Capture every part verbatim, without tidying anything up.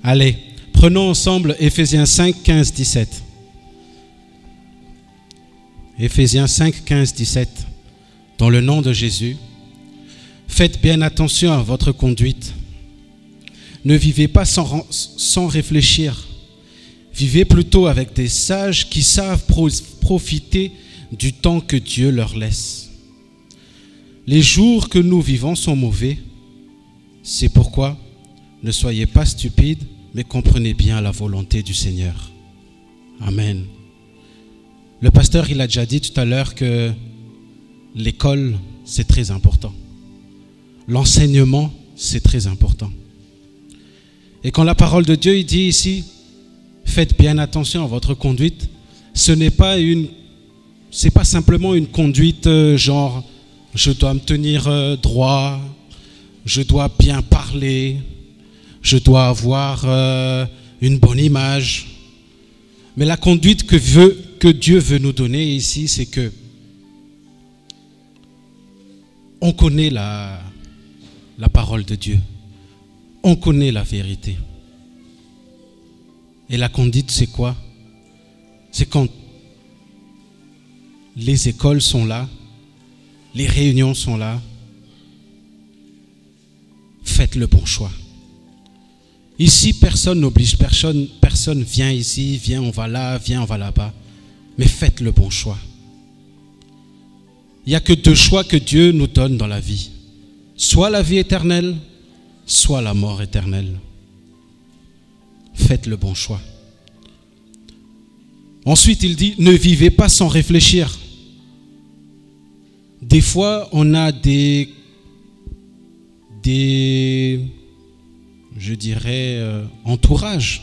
Allez, prenons ensemble Éphésiens cinq, quinze, dix-sept. Éphésiens cinq, quinze, dix-sept. Dans le nom de Jésus, faites bien attention à votre conduite. Ne vivez pas sans, sans réfléchir. Vivez plutôt avec des sages qui savent pro- profiter du temps que Dieu leur laisse. Les jours que nous vivons sont mauvais. C'est pourquoi ne soyez pas stupides, mais comprenez bien la volonté du Seigneur. Amen. Le pasteur, il a déjà dit tout à l'heure que l'école, c'est très important. L'enseignement, c'est très important. Et quand la parole de Dieu, il dit ici, faites bien attention à votre conduite, ce n'est pas une, c'est pas simplement une conduite euh, genre, je dois me tenir euh, droit, je dois bien parler, je dois avoir euh, une bonne image. Mais la conduite que, veut, que Dieu veut nous donner ici, c'est que on connaît la, la parole de Dieu. On connaît la vérité. Et la conduite, c'est quoi? C'est quand les écoles sont là, les réunions sont là. Faites le bon choix. Ici, personne n'oblige personne. Personne vient ici, viens, on va là, viens, on va là-bas. Mais faites le bon choix. Il n'y a que deux choix que Dieu nous donne dans la vie. Soit la vie éternelle, soit la mort éternelle. Faites le bon choix. Ensuite, il dit, ne vivez pas sans réfléchir. Des fois, on a des, des je dirais, euh, entourages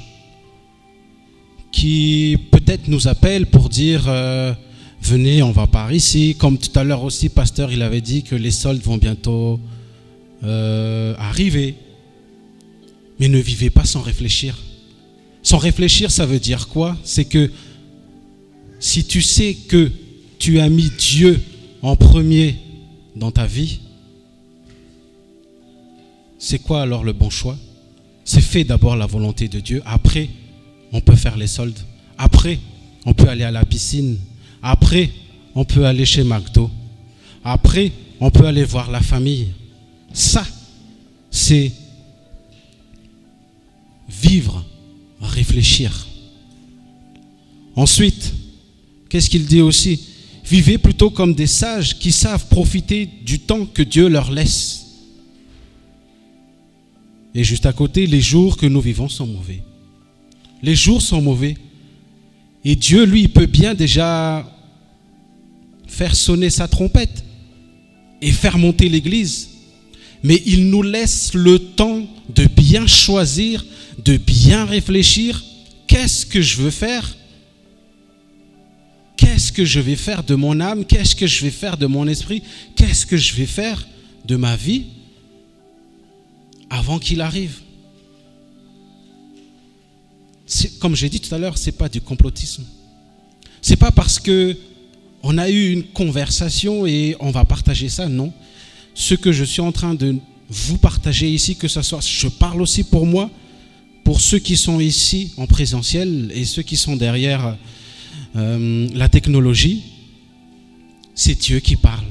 qui peut-être nous appellent pour dire euh, venez, on va par ici. Comme tout à l'heure aussi, pasteur, il avait dit que les soldes vont bientôt euh, arriver. Mais ne vivez pas sans réfléchir. Sans réfléchir, ça veut dire quoi? C'est que si tu sais que tu as mis Dieu en premier dans ta vie, c'est quoi alors le bon choix? C'est fait d'abord la volonté de Dieu. Après, on peut faire les soldes. Après, on peut aller à la piscine. Après, on peut aller chez McDo. Après, on peut aller voir la famille. Ça, c'est vivre, réfléchir. Ensuite, qu'est-ce qu'il dit aussi? Vivez plutôt comme des sages qui savent profiter du temps que Dieu leur laisse. Et juste à côté, les jours que nous vivons sont mauvais. Les jours sont mauvais. Et Dieu, lui, il peut bien déjà faire sonner sa trompette et faire monter l'église. Mais il nous laisse le temps de bien choisir, de bien réfléchir. Qu'est-ce que je veux faire? Qu'est-ce que je vais faire de mon âme? Qu'est-ce que je vais faire de mon esprit? Qu'est-ce que je vais faire de ma vie avant qu'il arrive? C'est, comme j'ai dit tout à l'heure, ce n'est pas du complotisme. Ce n'est pas parce qu'on a eu une conversation et on va partager ça, non. Ce que je suis en train de vous partager ici, que ce soit, je parle aussi pour moi, pour ceux qui sont ici en présentiel et ceux qui sont derrière euh, la technologie, c'est Dieu qui parle.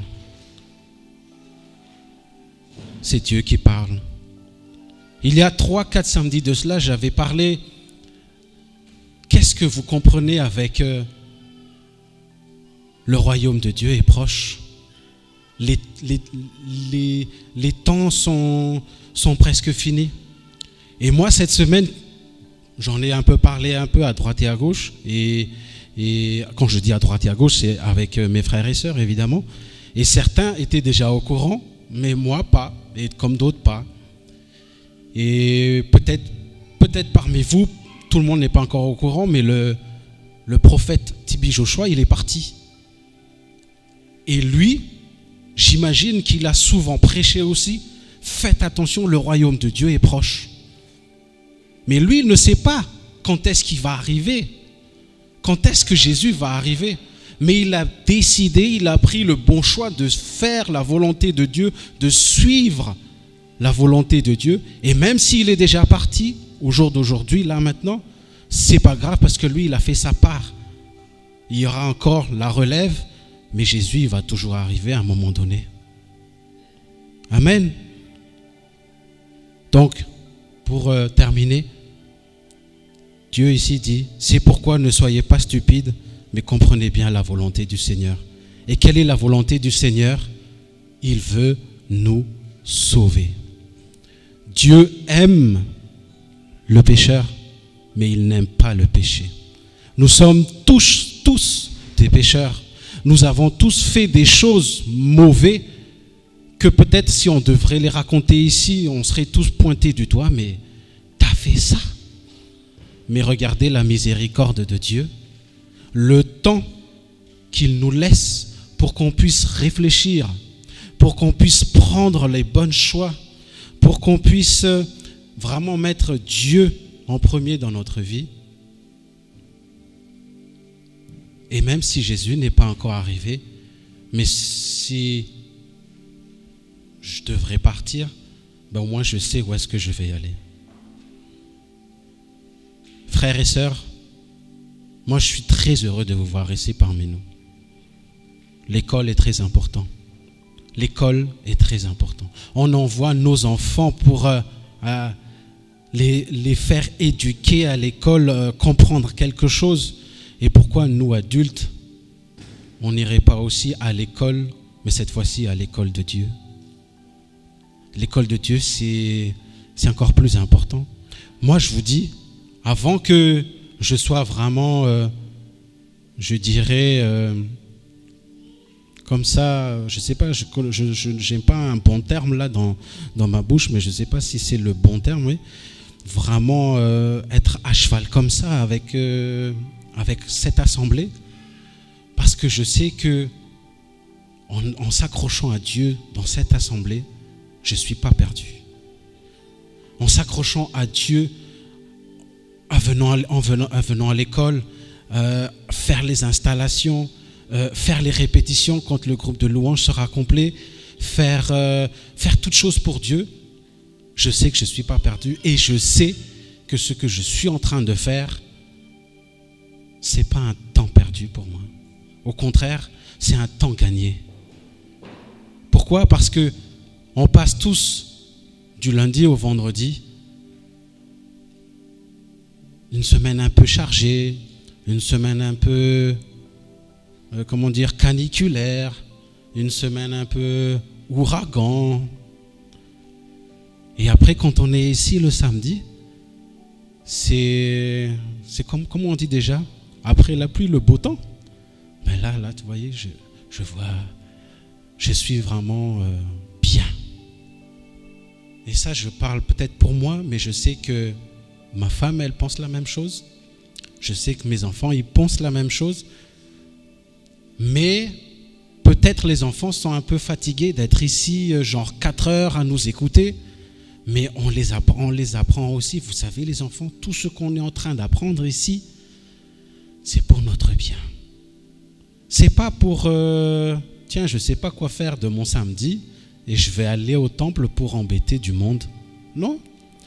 C'est Dieu qui parle. Il y a trois, quatre samedis de cela, j'avais parlé, qu'est-ce que vous comprenez avec euh, le royaume de Dieu est proche? Les, les, les, les temps sont, sont presque finis. Et moi, cette semaine, j'en ai un peu parlé un peu à droite et à gauche. Et, et quand je dis à droite et à gauche, c'est avec mes frères et sœurs, évidemment. Et certains étaient déjà au courant, mais moi pas, et comme d'autres pas. Et peut-être, peut-être parmi vous, tout le monde n'est pas encore au courant, mais le, le prophète Tibi Joshua, il est parti. Et lui, j'imagine qu'il a souvent prêché aussi, faites attention, le royaume de Dieu est proche. Mais lui, il ne sait pas quand est-ce qu'il va arriver, quand est-ce que Jésus va arriver. Mais il a décidé, il a pris le bon choix de faire la volonté de Dieu, de suivre la volonté de Dieu. Et même s'il est déjà parti, au jour d'aujourd'hui, là maintenant, c'est pas grave parce que lui, il a fait sa part. Il y aura encore la relève, mais Jésus, il va toujours arriver à un moment donné. Amen. Donc, pour euh, terminer, Dieu ici dit, c'est pourquoi ne soyez pas stupides, mais comprenez bien la volonté du Seigneur. Et quelle est la volonté du Seigneur? Il veut nous sauver. Dieu aime le pécheur, mais il n'aime pas le péché. Nous sommes tous, tous des pécheurs. Nous avons tous fait des choses mauvaises que peut-être si on devrait les raconter ici, on serait tous pointés du doigt, mais t'as fait ça. Mais regardez la miséricorde de Dieu, le temps qu'il nous laisse pour qu'on puisse réfléchir, pour qu'on puisse prendre les bons choix, pour qu'on puisse vraiment mettre Dieu en premier dans notre vie. Et même si Jésus n'est pas encore arrivé, mais si je devrais partir, ben au moins je sais où est-ce que je vais y aller. Frères et sœurs, moi je suis très heureux de vous voir ici parmi nous. L'école est très importante. L'école est très importante. On envoie nos enfants pour euh, euh, les, les faire éduquer à l'école, euh, comprendre quelque chose. Et pourquoi nous, adultes, on n'irait pas aussi à l'école, mais cette fois-ci à l'école de Dieu? L'école de Dieu, c'est c'est encore plus important. Moi, je vous dis, avant que je sois vraiment, euh, je dirais, euh, comme ça, je ne sais pas, je n'ai pas un bon terme là dans, dans ma bouche, mais je ne sais pas si c'est le bon terme, oui. Vraiment euh, être à cheval comme ça avec... Euh, avec cette assemblée, parce que je sais que en, en s'accrochant à Dieu dans cette assemblée, je ne suis pas perdu. En s'accrochant à Dieu, en venant, en venant, en venant à l'école, euh, faire les installations, euh, faire les répétitions quand le groupe de louanges sera complet, faire, euh, faire toutes choses pour Dieu, je sais que je ne suis pas perdu et je sais que ce que je suis en train de faire, ce n'est pas un temps perdu pour moi. Au contraire, c'est un temps gagné. Pourquoi? Parce que on passe tous du lundi au vendredi une semaine un peu chargée, une semaine un peu, euh, comment dire, caniculaire, une semaine un peu ouragan. Et après, quand on est ici le samedi, c'est, c'est comme, comment on dit déjà? Après la pluie, le beau temps. Ben là, là, tu voyez, je, je vois, je suis vraiment euh, bien. Et ça, je parle peut-être pour moi, mais je sais que ma femme, elle pense la même chose. Je sais que mes enfants, ils pensent la même chose. Mais peut-être les enfants sont un peu fatigués d'être ici, genre quatre heures à nous écouter. Mais on les apprend, on les apprend aussi. Vous savez, les enfants, tout ce qu'on est en train d'apprendre ici, c'est pour notre bien. C'est pas pour, euh, tiens, je sais pas quoi faire de mon samedi et je vais aller au temple pour embêter du monde. Non.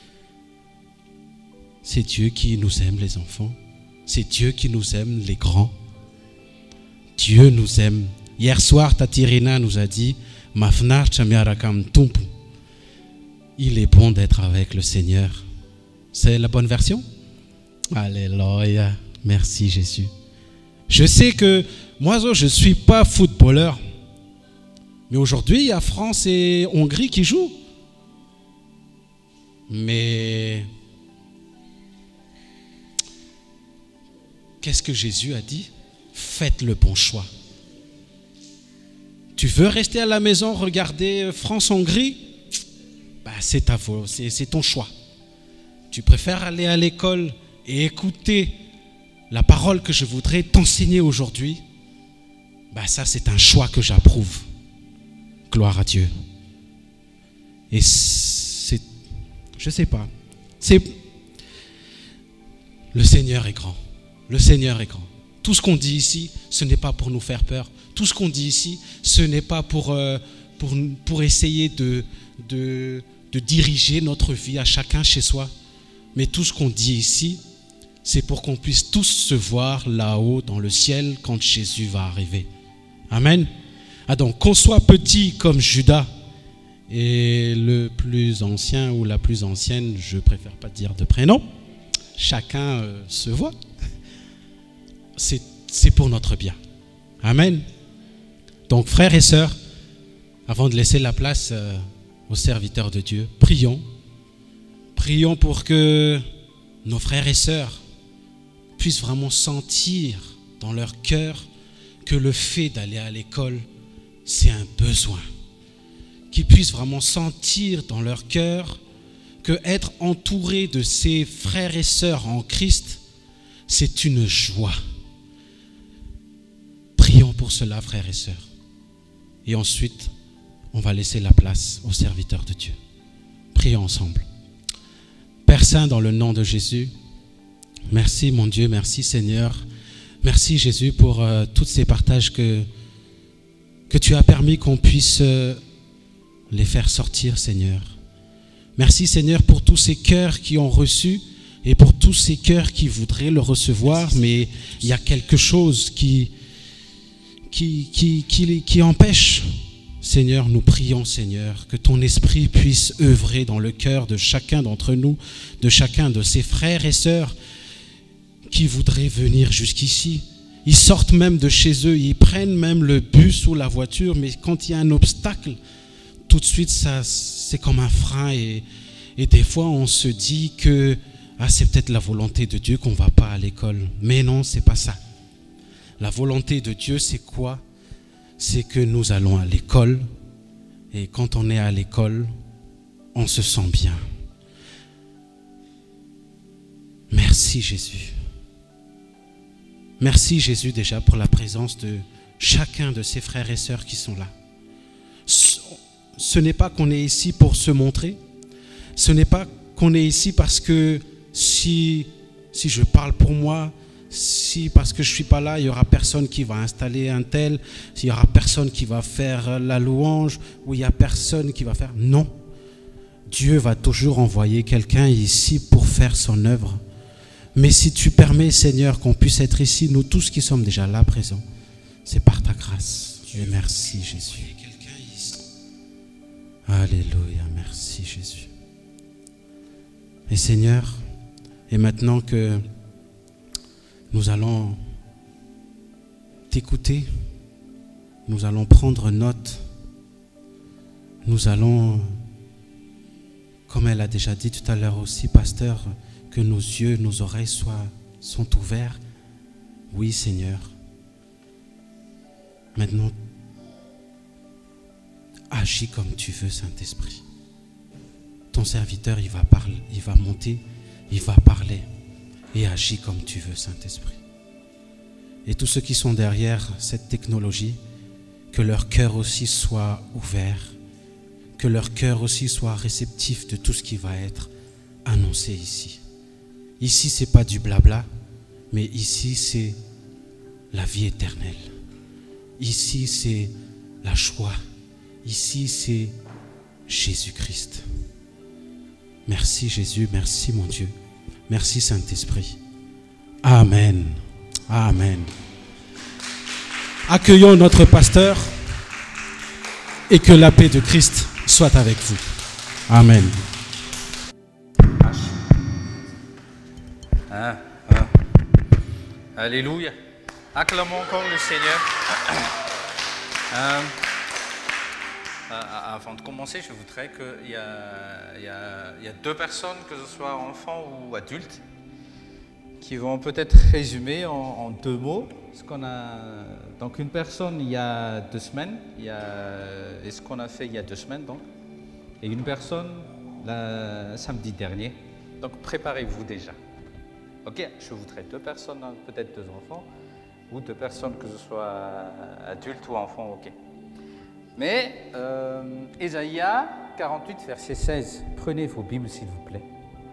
C'est Dieu qui nous aime, les enfants. C'est Dieu qui nous aime, les grands. Dieu nous aime. Hier soir, Tatirina nous a dit, Mafnar chamiarakam tumpu. Il est bon d'être avec le Seigneur. C'est la bonne version? Alléluia. Merci Jésus. Je sais que moi, je ne suis pas footballeur. Mais aujourd'hui, il y a France et Hongrie qui jouent. Mais qu'est-ce que Jésus a dit? Faites le bon choix. Tu veux rester à la maison, regarder France-Hongrie? Bah, c'est ta faute, c'est, c'est ton choix. Tu préfères aller à l'école et écouter la parole que je voudrais t'enseigner aujourd'hui? Bah, ça, c'est un choix que j'approuve. Gloire à Dieu. Et c'est, je ne sais pas, c'est, le Seigneur est grand. Le Seigneur est grand. Tout ce qu'on dit ici, ce n'est pas pour nous faire peur. Tout ce qu'on dit ici, ce n'est pas pour, euh, pour, pour essayer de, de, de diriger notre vie à chacun chez soi. Mais tout ce qu'on dit ici, c'est pour qu'on puisse tous se voir là-haut dans le ciel quand Jésus va arriver. Amen. Ah donc, qu'on soit petit comme Judas et le plus ancien ou la plus ancienne, je préfère pas dire de prénom, chacun euh, se voit, c'est, c'est pour notre bien. Amen. Donc, frères et sœurs, avant de laisser la place euh, aux serviteurs de Dieu, prions. Prions pour que nos frères et sœurs puissent vraiment sentir dans leur cœur que le fait d'aller à l'école, c'est un besoin. Qu'ils puissent vraiment sentir dans leur cœur que être entouré de ses frères et sœurs en Christ, c'est une joie. Prions pour cela, frères et sœurs. Et ensuite, on va laisser la place aux serviteurs de Dieu. Prions ensemble. Père Saint, dans le nom de Jésus, merci mon Dieu, merci Seigneur. Merci Jésus pour euh, tous ces partages que, que tu as permis qu'on puisse euh, les faire sortir, Seigneur. Merci Seigneur pour tous ces cœurs qui ont reçu et pour tous ces cœurs qui voudraient le recevoir, mais il y a quelque chose qui, qui, qui, qui, qui empêche. Seigneur, nous prions, Seigneur, que ton esprit puisse œuvrer dans le cœur de chacun d'entre nous, de chacun de ses frères et sœurs qui voudraient venir jusqu'ici. Ils sortent même de chez eux, ils prennent même le bus ou la voiture, mais quand il y a un obstacle, tout de suite, ça, c'est comme un frein. Et, et des fois, on se dit que ah, c'est peut-être la volonté de Dieu qu'on ne va pas à l'école. Mais non, ce n'est pas ça. La volonté de Dieu, c'est quoi? C'est que nous allons à l'école, et quand on est à l'école, on se sent bien. Merci Jésus. Merci Jésus déjà pour la présence de chacun de ces frères et sœurs qui sont là. Ce n'est pas qu'on est ici pour se montrer, ce n'est pas qu'on est ici parce que si, si je parle pour moi, si parce que je ne suis pas là, il n'y aura personne qui va installer un tel, il n'y aura personne qui va faire la louange, ou il n'y a personne qui va faire... Non, Dieu va toujours envoyer quelqu'un ici pour faire son œuvre. Mais si tu permets, Seigneur, qu'on puisse être ici, nous tous qui sommes déjà là présents, c'est par ta grâce. Et merci Jésus. Alléluia, merci Jésus. Et Seigneur, et maintenant que nous allons t'écouter, nous allons prendre note, nous allons, comme elle a déjà dit tout à l'heure aussi, pasteur, que nos yeux, nos oreilles soient, sont ouverts. Oui, Seigneur. Maintenant, agis comme tu veux, Saint-Esprit. Ton serviteur, il va parler, il va monter, il va parler. Et agis comme tu veux, Saint-Esprit. Et tous ceux qui sont derrière cette technologie, que leur cœur aussi soit ouvert, que leur cœur aussi soit réceptif de tout ce qui va être annoncé ici. Ici, ce n'est pas du blabla, mais ici, c'est la vie éternelle. Ici, c'est la joie. Ici, c'est Jésus-Christ. Merci Jésus, merci mon Dieu. Merci Saint-Esprit. Amen. Amen. Accueillons notre pasteur et que la paix de Christ soit avec vous. Amen. Ah, ah. Alléluia. Acclamons encore le Seigneur. euh, avant de commencer, je voudrais qu'il y a, il y a, il y a deux personnes, que ce soit enfants ou adultes, qui vont peut-être résumer en, en deux mots ce qu'on a. Donc une personne il y a deux semaines, il y a, et ce qu'on a fait il y a deux semaines donc, et une personne le samedi dernier. Donc préparez-vous déjà. Ok, je voudrais deux personnes, peut-être deux enfants, ou deux personnes que ce soit adultes ou enfants, ok. Mais euh, Ésaïe quarante-huit, verset seize, prenez vos Bibles s'il vous plaît.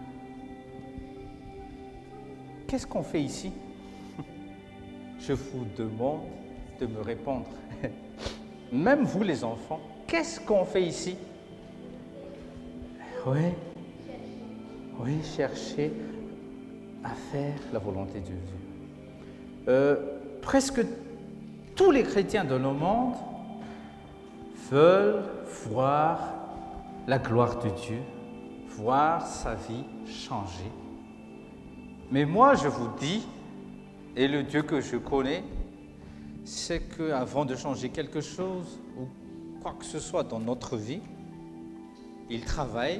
Qu'est-ce qu'on fait ici? Je vous demande de me répondre. Même vous les enfants, qu'est-ce qu'on fait ici? Ouais. Oui, chercher à faire la volonté de Dieu. Euh, presque tous les chrétiens de le monde veulent voir la gloire de Dieu, voir sa vie changer. Mais moi, je vous dis, et le Dieu que je connais, c'est qu'avant de changer quelque chose, ou quoi que ce soit dans notre vie, il travaille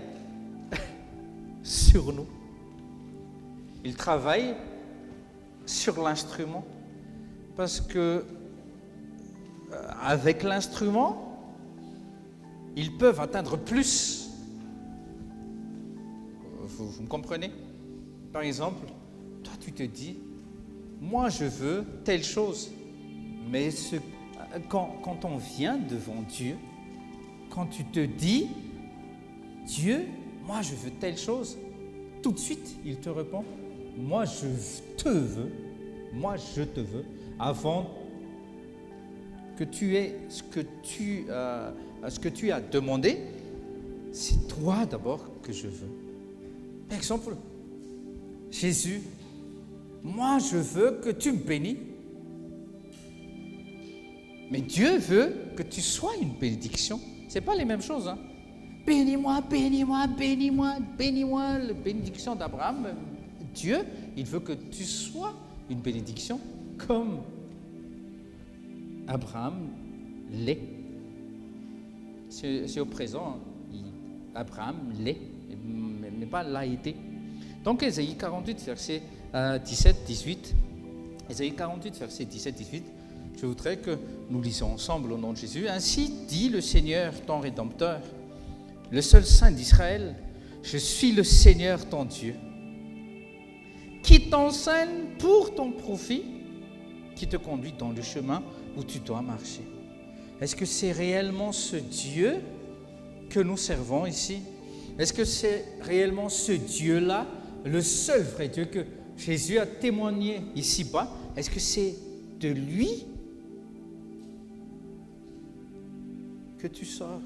sur nous. Il travaille sur l'instrument. Parce que avec l'instrument, ils peuvent atteindre plus. Vous, vous me comprenez? Par exemple, toi tu te dis, moi je veux telle chose. Mais ce, quand, quand on vient devant Dieu, quand tu te dis, Dieu, moi je veux telle chose, tout de suite il te répond, moi je te veux, moi je te veux, avant que tu aies ce que tu, euh, ce que tu as demandé, c'est toi d'abord que je veux. Par exemple, Jésus, moi je veux que tu me bénis. Mais Dieu veut que tu sois une bénédiction. Ce n'est pas les mêmes choses. Hein? Bénis-moi, bénis-moi, bénis-moi, bénis-moi. La bénédiction d'Abraham, Dieu, il veut que tu sois une bénédiction comme Abraham l'est. C'est au présent. Il, Abraham l'est, mais pas l'a été. Donc, Ésaïe quarante-huit, verset dix-sept dix-huit. Ésaïe quarante-huit, verset dix-sept dix-huit. Je voudrais que nous lisons ensemble au nom de Jésus. Ainsi dit le Seigneur, ton Rédempteur, le seul Saint d'Israël, je suis le Seigneur, ton Dieu, qui t'enseigne pour ton profit, qui te conduit dans le chemin où tu dois marcher. Est-ce que c'est réellement ce Dieu que nous servons ici? Est-ce que c'est réellement ce Dieu-là, le seul vrai Dieu que Jésus a témoigné ici-bas? Est-ce que c'est de lui que tu sors?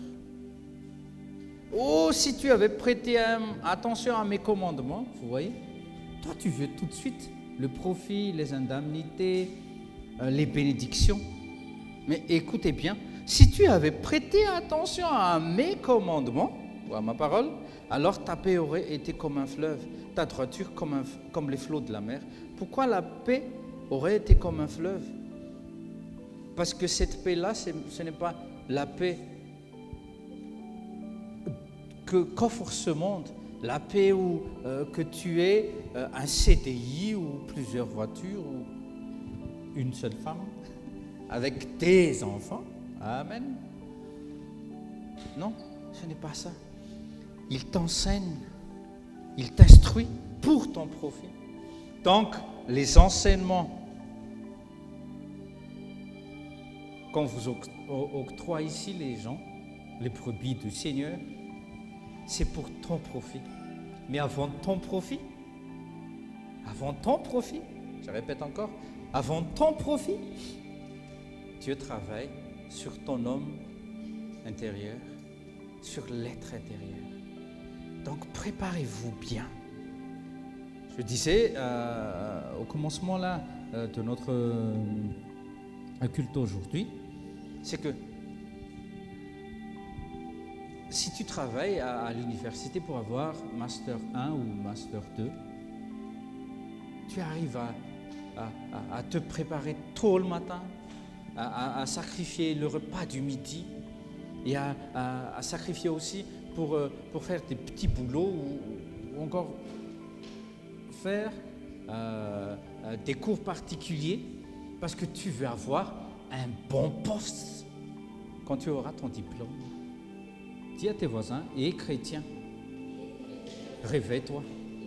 Oh, si tu avais prêté attention à mes commandements, vous voyez, toi tu veux tout de suite le profit, les indemnités, euh, les bénédictions. Mais écoutez bien, si tu avais prêté attention à mes commandements, ou à ma parole, alors ta paix aurait été comme un fleuve, ta droiture comme, un, comme les flots de la mer. Pourquoi la paix aurait été comme un fleuve? Parce que cette paix-là, ce n'est pas la paix que qu'offre ce monde, la paix où euh, que tu aies euh, un C D I ou plusieurs voitures ou une seule femme avec tes enfants. Amen. Non, ce n'est pas ça. Il t'enseigne, il t'instruit pour ton profit. Donc, les enseignements qu'on vous octroie ici, les gens, les brebis du Seigneur, c'est pour ton profit. Mais avant ton profit, avant ton profit, je répète encore, avant ton profit, Dieu travaille sur ton homme intérieur, sur l'être intérieur. Donc préparez-vous bien. Je disais euh, au commencement là, euh, de notre euh, culte aujourd'hui, c'est que si tu travailles à, à l'université pour avoir Master un ou Master deux, tu arrives à, à, à, à te préparer tôt le matin, à, à, à sacrifier le repas du midi et à, à, à sacrifier aussi pour, pour faire des petits boulots ou, ou encore faire euh, des cours particuliers parce que tu veux avoir un bon poste quand tu auras ton diplôme. Dis à tes voisins, et chrétien, réveille-toi.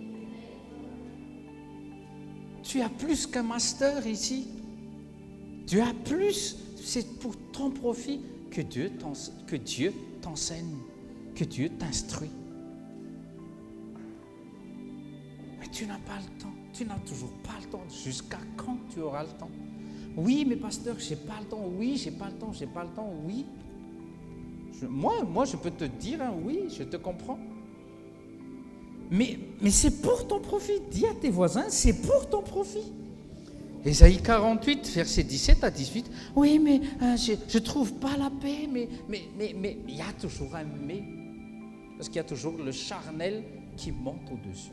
Tu as plus qu'un master ici. Tu as plus, c'est pour ton profit que Dieu que Dieu t'enseigne, que Dieu t'instruit. Mais tu n'as pas le temps, tu n'as toujours pas le temps. Jusqu'à quand tu auras le temps? Oui, mais pasteur, j'ai pas le temps. Oui, j'ai pas le temps, j'ai pas le temps. Oui. Je, moi, moi, je peux te dire, hein, oui, je te comprends. Mais, mais c'est pour ton profit. Dis à tes voisins, c'est pour ton profit. Ésaïe quarante-huit, versets dix-sept à dix-huit. Oui, mais euh, je ne trouve pas la paix, mais mais mais mais il y a toujours un mais. Parce qu'il y a toujours le charnel qui monte au-dessus.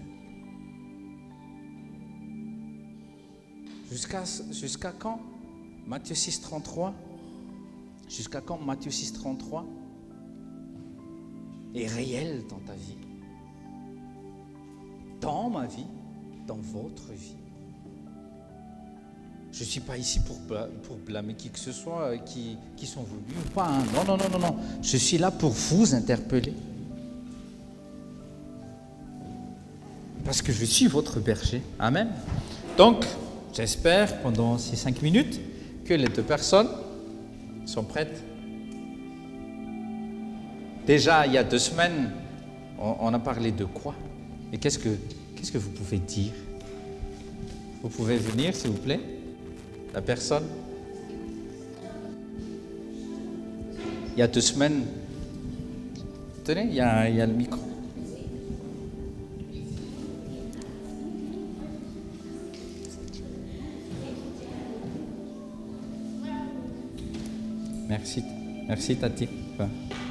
Jusqu'à jusqu'à quand? Matthieu six, trente-trois. Jusqu'à quand Matthieu six, trente-trois est réel dans ta vie? Dans ma vie, dans votre vie. Je ne suis pas ici pour, pour blâmer qui que ce soit qui, qui sont venus ou pas. Hein. Non, non, non, non, non. Je suis là pour vous interpeller. Parce que je suis votre berger. Amen. Donc, j'espère pendant ces cinq minutes que les deux personnes sont prêtes. Déjà, il y a deux semaines, on, on a parlé de quoi? Et qu'est-ce que, qu'est-ce que vous pouvez dire? Vous pouvez venir, s'il vous plaît? La personne? Il y a deux semaines. Tenez, il y a, il y a le micro. Merci, merci Tati. Enfin.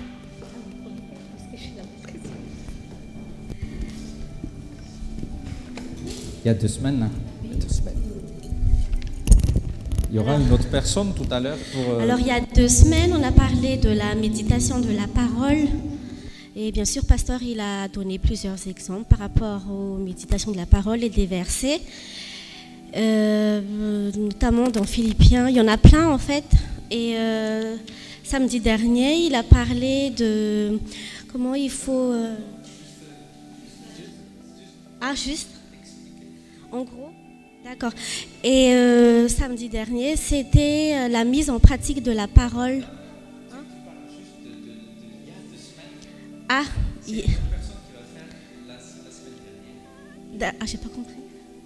Il y a deux semaines. Hein. Il y a deux semaines. Il y aura alors, une autre personne tout à l'heure pour... Euh... Alors, il y a deux semaines, on a parlé de la méditation de la parole. Et bien sûr, Pasteur, il a donné plusieurs exemples par rapport aux méditations de la parole et des versets. Euh, notamment dans Philippiens. Il y en a plein, en fait. Et euh, samedi dernier, il a parlé de comment il faut... Euh... Ah, juste en gros, d'accord. Et euh, samedi dernier, c'était euh, la mise en pratique de la parole. Hein? Ah, il... ah, j'ai pas compris.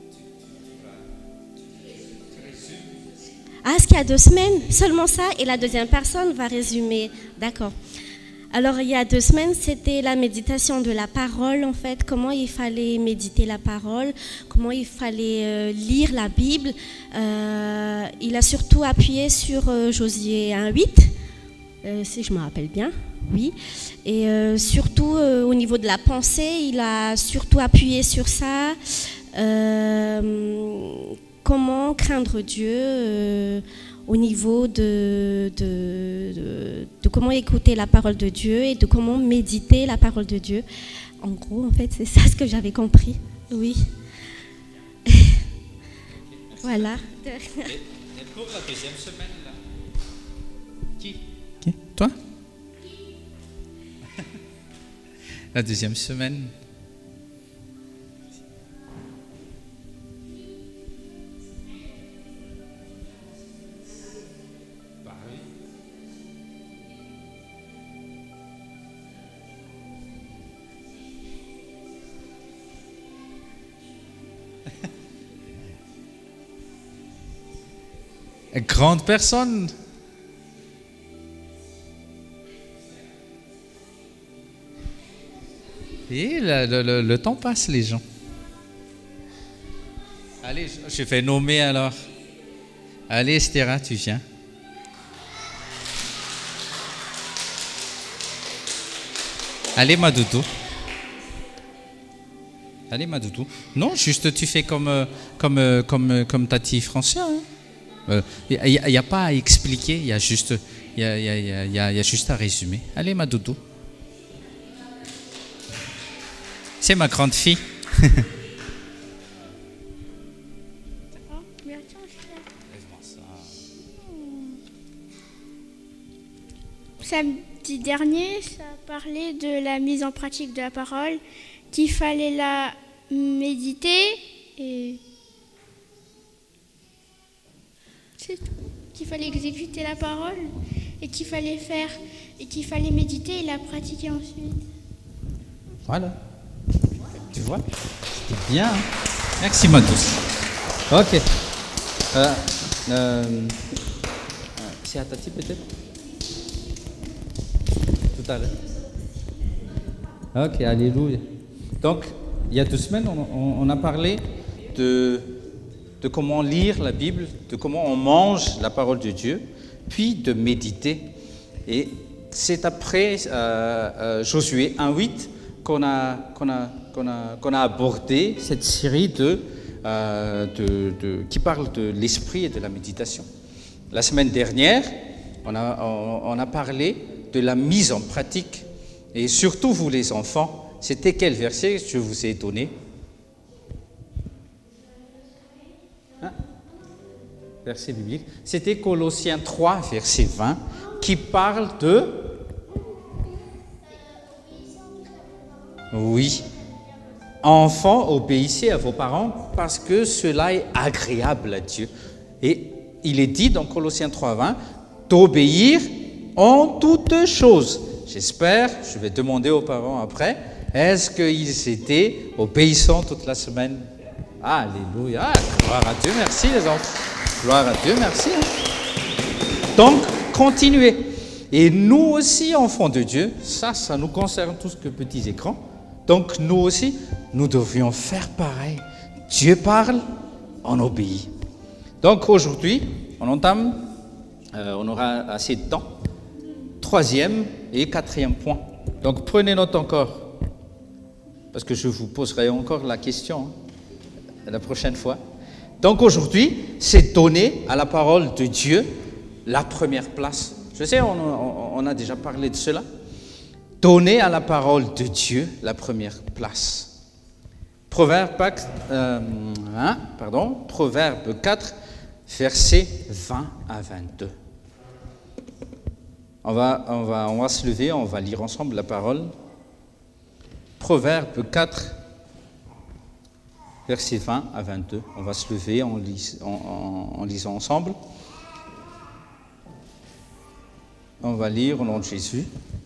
Ah, ce qu'il y a deux semaines, seulement ça, et la deuxième personne va résumer. D'accord. Alors, il y a deux semaines, c'était la méditation de la parole, en fait, comment il fallait méditer la parole, comment il fallait euh, lire la Bible. Euh, il a surtout appuyé sur euh, Josué un huit, euh, si je me rappelle bien, oui. Et euh, surtout, euh, au niveau de la pensée, il a surtout appuyé sur ça. Euh, comment craindre Dieu euh, au niveau de, de, de, de comment écouter la parole de Dieu et de comment méditer la parole de Dieu. En gros, en fait, c'est ça ce que j'avais compris. Oui. Voilà. Et, et pour la deuxième semaine, là, qui, qui Toi La deuxième semaine. Grande personne. Et le, le, le, le temps passe, les gens. Allez, je, je vais nommer alors. Allez, Estera, tu viens. Allez, Madoudou. Allez, Madoudou. Non, juste tu fais comme, comme, comme, comme Tati Francien. Hein. Il n'y a, a, a pas à expliquer, il y a juste, il y a, y a, y a, y a, y a juste à résumer. Allez, ma doudou. C'est ma grande fille. Samedi dernier, ça parlait de la mise en pratique de la parole, qu'il fallait la méditer et... qu'il fallait exécuter la parole et qu'il fallait faire et qu'il fallait méditer et la pratiquer ensuite. Voilà. Tu vois, c'est bien. Hein. Merci Matos. Ok. Euh, euh, c'est à Tati peut-être. Tout à l'heure. Ok, alléluia. Donc, il y a deux semaines, on, on a parlé de, de comment lire la Bible, de comment on mange la parole de Dieu, puis de méditer. Et c'est après euh, euh, Josué un huit qu'on a, qu'on a, qu'on a, qu'on a abordé cette série de, euh, de, de, qui parle de l'esprit et de la méditation. La semaine dernière, on a, on, on a parlé de la mise en pratique. Et surtout vous les enfants, c'était quel verset je vous ai donné? Hein? Verset biblique. C'était Colossiens trois, verset vingt, qui parle de... Oui. Enfants, obéissez à vos parents parce que cela est agréable à Dieu. Et il est dit dans Colossiens trois, vingt, d'obéir en toutes choses. J'espère, je vais demander aux parents après, est-ce qu'ils étaient obéissants toute la semaine? Alléluia, gloire à Dieu, merci les enfants. Gloire à Dieu, merci. Donc, continuez. Et nous aussi, enfants de Dieu, ça, ça nous concerne tous que petits écrans. Donc, nous aussi, nous devrions faire pareil. Dieu parle, on obéit. Donc, aujourd'hui, on entame, euh, on aura assez de temps. Troisième et quatrième point. Donc prenez note encore, parce que je vous poserai encore la question hein, la prochaine fois. Donc aujourd'hui, c'est donner à la parole de Dieu la première place. Je sais, on, on, on a déjà parlé de cela. Donner à la parole de Dieu la première place. Proverbe, euh, hein, pardon, Proverbe quatre, versets vingt à vingt-deux. On va, on, va, on va se lever, on va lire ensemble la parole. Proverbe quatre, versets vingt à vingt-deux. On va se lever en, lis, en, en, en lisant ensemble. On va lire au nom de Jésus.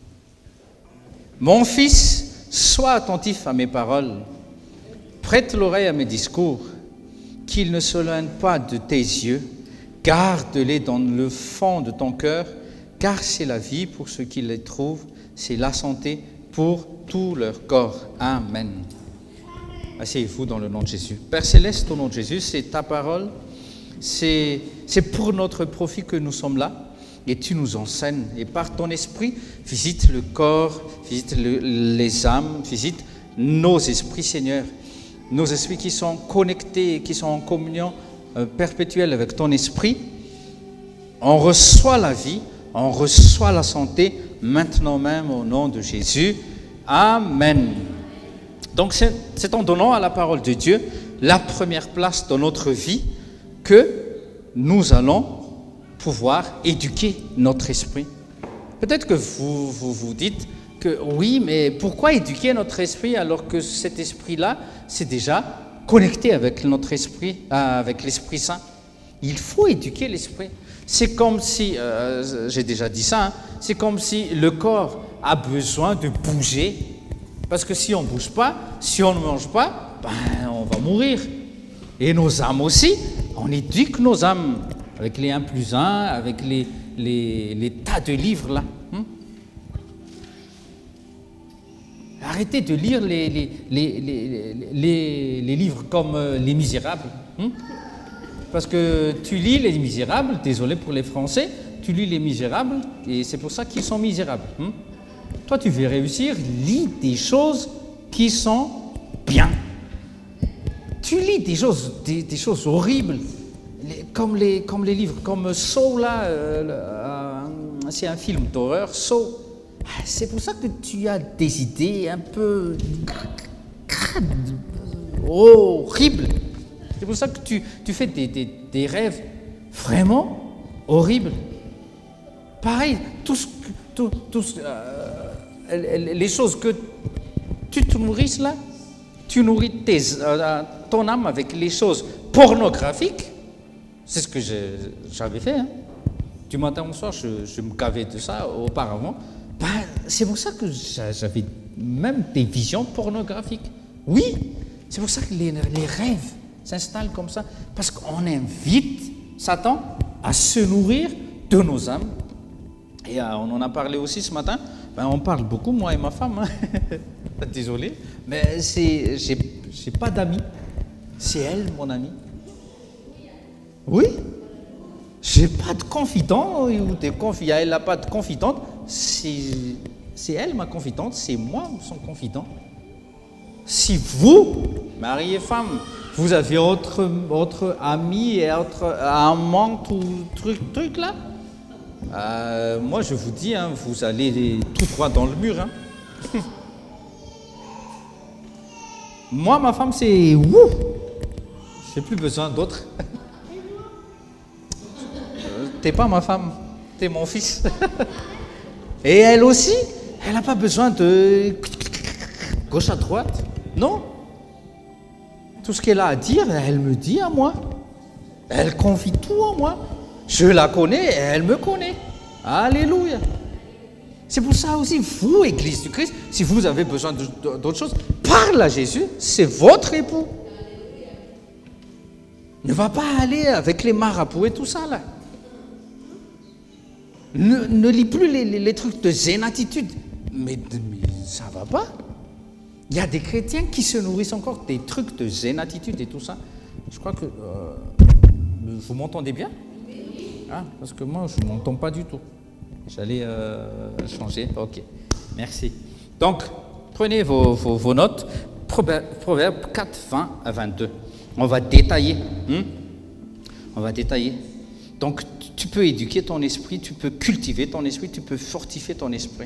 Mon fils, sois attentif à mes paroles. Prête l'oreille à mes discours. Qu'ils ne s'éloignent pas de tes yeux. Garde-les dans le fond de ton cœur. Car c'est la vie pour ceux qui les trouvent, c'est la santé pour tout leur corps. Amen. Asseyez-vous dans le nom de Jésus. Père Céleste, au nom de Jésus, c'est ta parole, c'est, c'est pour notre profit que nous sommes là, et tu nous enseignes. Et par ton esprit, visite le corps, visite le, les âmes, visite nos esprits, Seigneur. Nos esprits qui sont connectés, qui sont en communion euh, perpétuelle avec ton esprit. On reçoit la vie, on reçoit la santé, maintenant même au nom de Jésus. Amen. Donc c'est, c'est en donnant à la parole de Dieu la première place dans notre vie que nous allons pouvoir éduquer notre esprit. Peut-être que vous vous, vous dites que oui, mais pourquoi éduquer notre esprit alors que cet esprit-là, c'est déjà connecté avec notre esprit, avec l'Esprit Saint. Il faut éduquer l'esprit. C'est comme si, euh, j'ai déjà dit ça, hein, c'est comme si le corps a besoin de bouger. Parce que si on ne bouge pas, si on ne mange pas, ben, on va mourir. Et nos âmes aussi, on éduque nos âmes avec les un plus un, avec les, les, les tas de livres là. Hein? Arrêtez de lire les, les, les, les, les, les livres comme euh, Les Misérables. Hein? Parce que tu lis Les Misérables, désolé pour les Français, tu lis Les Misérables et c'est pour ça qu'ils sont misérables. Hein? Toi, tu veux réussir, lis des choses qui sont bien. Tu lis des choses, des, des choses horribles, les, comme, les, comme les livres, comme Saw, là, euh, euh, c'est un film d'horreur, Saw. C'est pour ça que tu as des idées un peu horribles. C'est pour ça que tu, tu fais des, des, des rêves vraiment horribles. Pareil, tout ce, tout, tout, euh, les choses que tu te nourris là, tu nourris tes, euh, ton âme avec les choses pornographiques. C'est ce que j'avais fait. Hein. Du matin au soir, je, je me gavais de ça auparavant. Ben, c'est pour ça que j'avais même des visions pornographiques. Oui, c'est pour ça que les, les rêves s'installent comme ça. Parce qu'on invite Satan à se nourrir de nos âmes. Et euh, on en a parlé aussi ce matin. Ben, on parle beaucoup, moi et ma femme. Hein. Désolé. Mais c'est, j'ai, j'ai pas d'amis. C'est elle, mon amie. Oui. J'ai pas de confident, ou des confi- elle n'a pas de confidente. C'est, c'est elle ma confidente, c'est moi son confident. Si vous, mari et femme, vous avez autre, autre ami et autre amant, tout truc, truc là, euh, moi je vous dis, hein, vous allez tout droit dans le mur. Hein. Moi, ma femme, c'est wouh, j'ai plus besoin d'autre. T'es pas ma femme, t'es mon fils. Et elle aussi, elle n'a pas besoin de gauche à droite. Non. Tout ce qu'elle a à dire, elle me dit à moi. Elle confie tout en moi. Je la connais et elle me connaît. Alléluia. C'est pour ça aussi, vous, Église du Christ, si vous avez besoin d'autre chose, parle à Jésus, c'est votre époux. Ne va pas aller avec les marabouts et tout ça là. Ne, ne lis plus les, les, les trucs de zénatitude. Mais, mais ça va pas. Il y a des chrétiens qui se nourrissent encore des trucs de zénatitude et tout ça. Je crois que... Euh, vous m'entendez bien? Ah, parce que moi, je ne m'entends pas du tout. J'allais euh, changer. Ok, merci. Donc, prenez vos, vos, vos notes. Proverbe quatre, vingt à vingt-deux. On va détailler. Hein? On va détailler. Donc, tu peux éduquer ton esprit, tu peux cultiver ton esprit, tu peux fortifier ton esprit.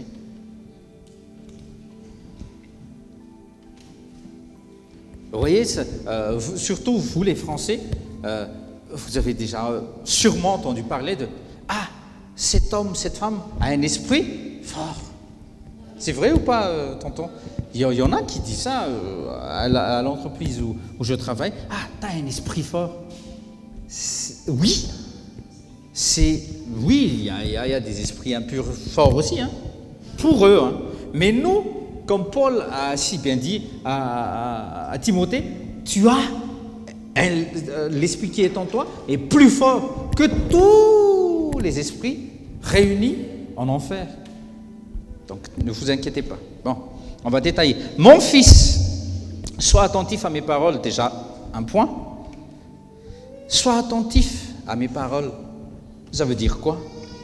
Vous voyez, euh, vous, surtout vous les Français, euh, vous avez déjà euh, sûrement entendu parler de « Ah, cet homme, cette femme a un esprit fort ». C'est vrai ou pas, euh, tonton? Il y, y en a qui disent ça euh, à l'entreprise où, où je travaille. « Ah, t'as un esprit fort ». Oui. C'est, oui, il y, y, y a des esprits impurs forts aussi, hein, pour eux. Hein. Mais nous, comme Paul a si bien dit à, à, à Timothée, tu as l'esprit qui est en toi est plus fort que tous les esprits réunis en enfer. Donc, ne vous inquiétez pas. Bon, on va détailler. Mon fils, sois attentif à mes paroles, déjà un point. Sois attentif à mes paroles. Ça veut dire quoi?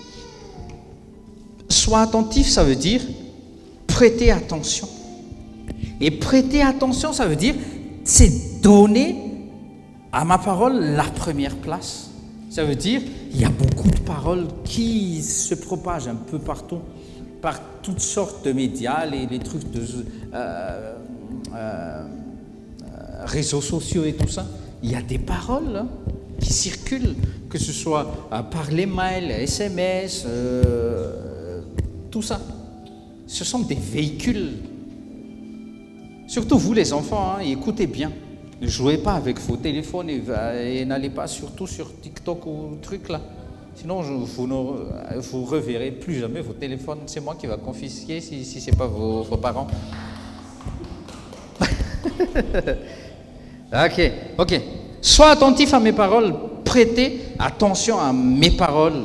Sois attentif, ça veut dire prêter attention. Et prêter attention, ça veut dire c'est donner à ma parole la première place. Ça veut dire il y a beaucoup de paroles qui se propagent un peu partout, par toutes sortes de médias, les, les trucs de euh, euh, réseaux sociaux et tout ça. Il y a des paroles hein, qui circulent, que ce soit euh, par les mails, S M S, euh, tout ça. Ce sont des véhicules. Surtout vous les enfants, hein, écoutez bien. Ne jouez pas avec vos téléphones et, et n'allez pas surtout sur TikTok ou truc là. Sinon, je, vous ne vous reverrez plus jamais vos téléphones. C'est moi qui va confisquer si, si ce n'est pas vos, vos parents. ok, ok. Sois attentif à mes paroles. Prêtez attention à mes paroles.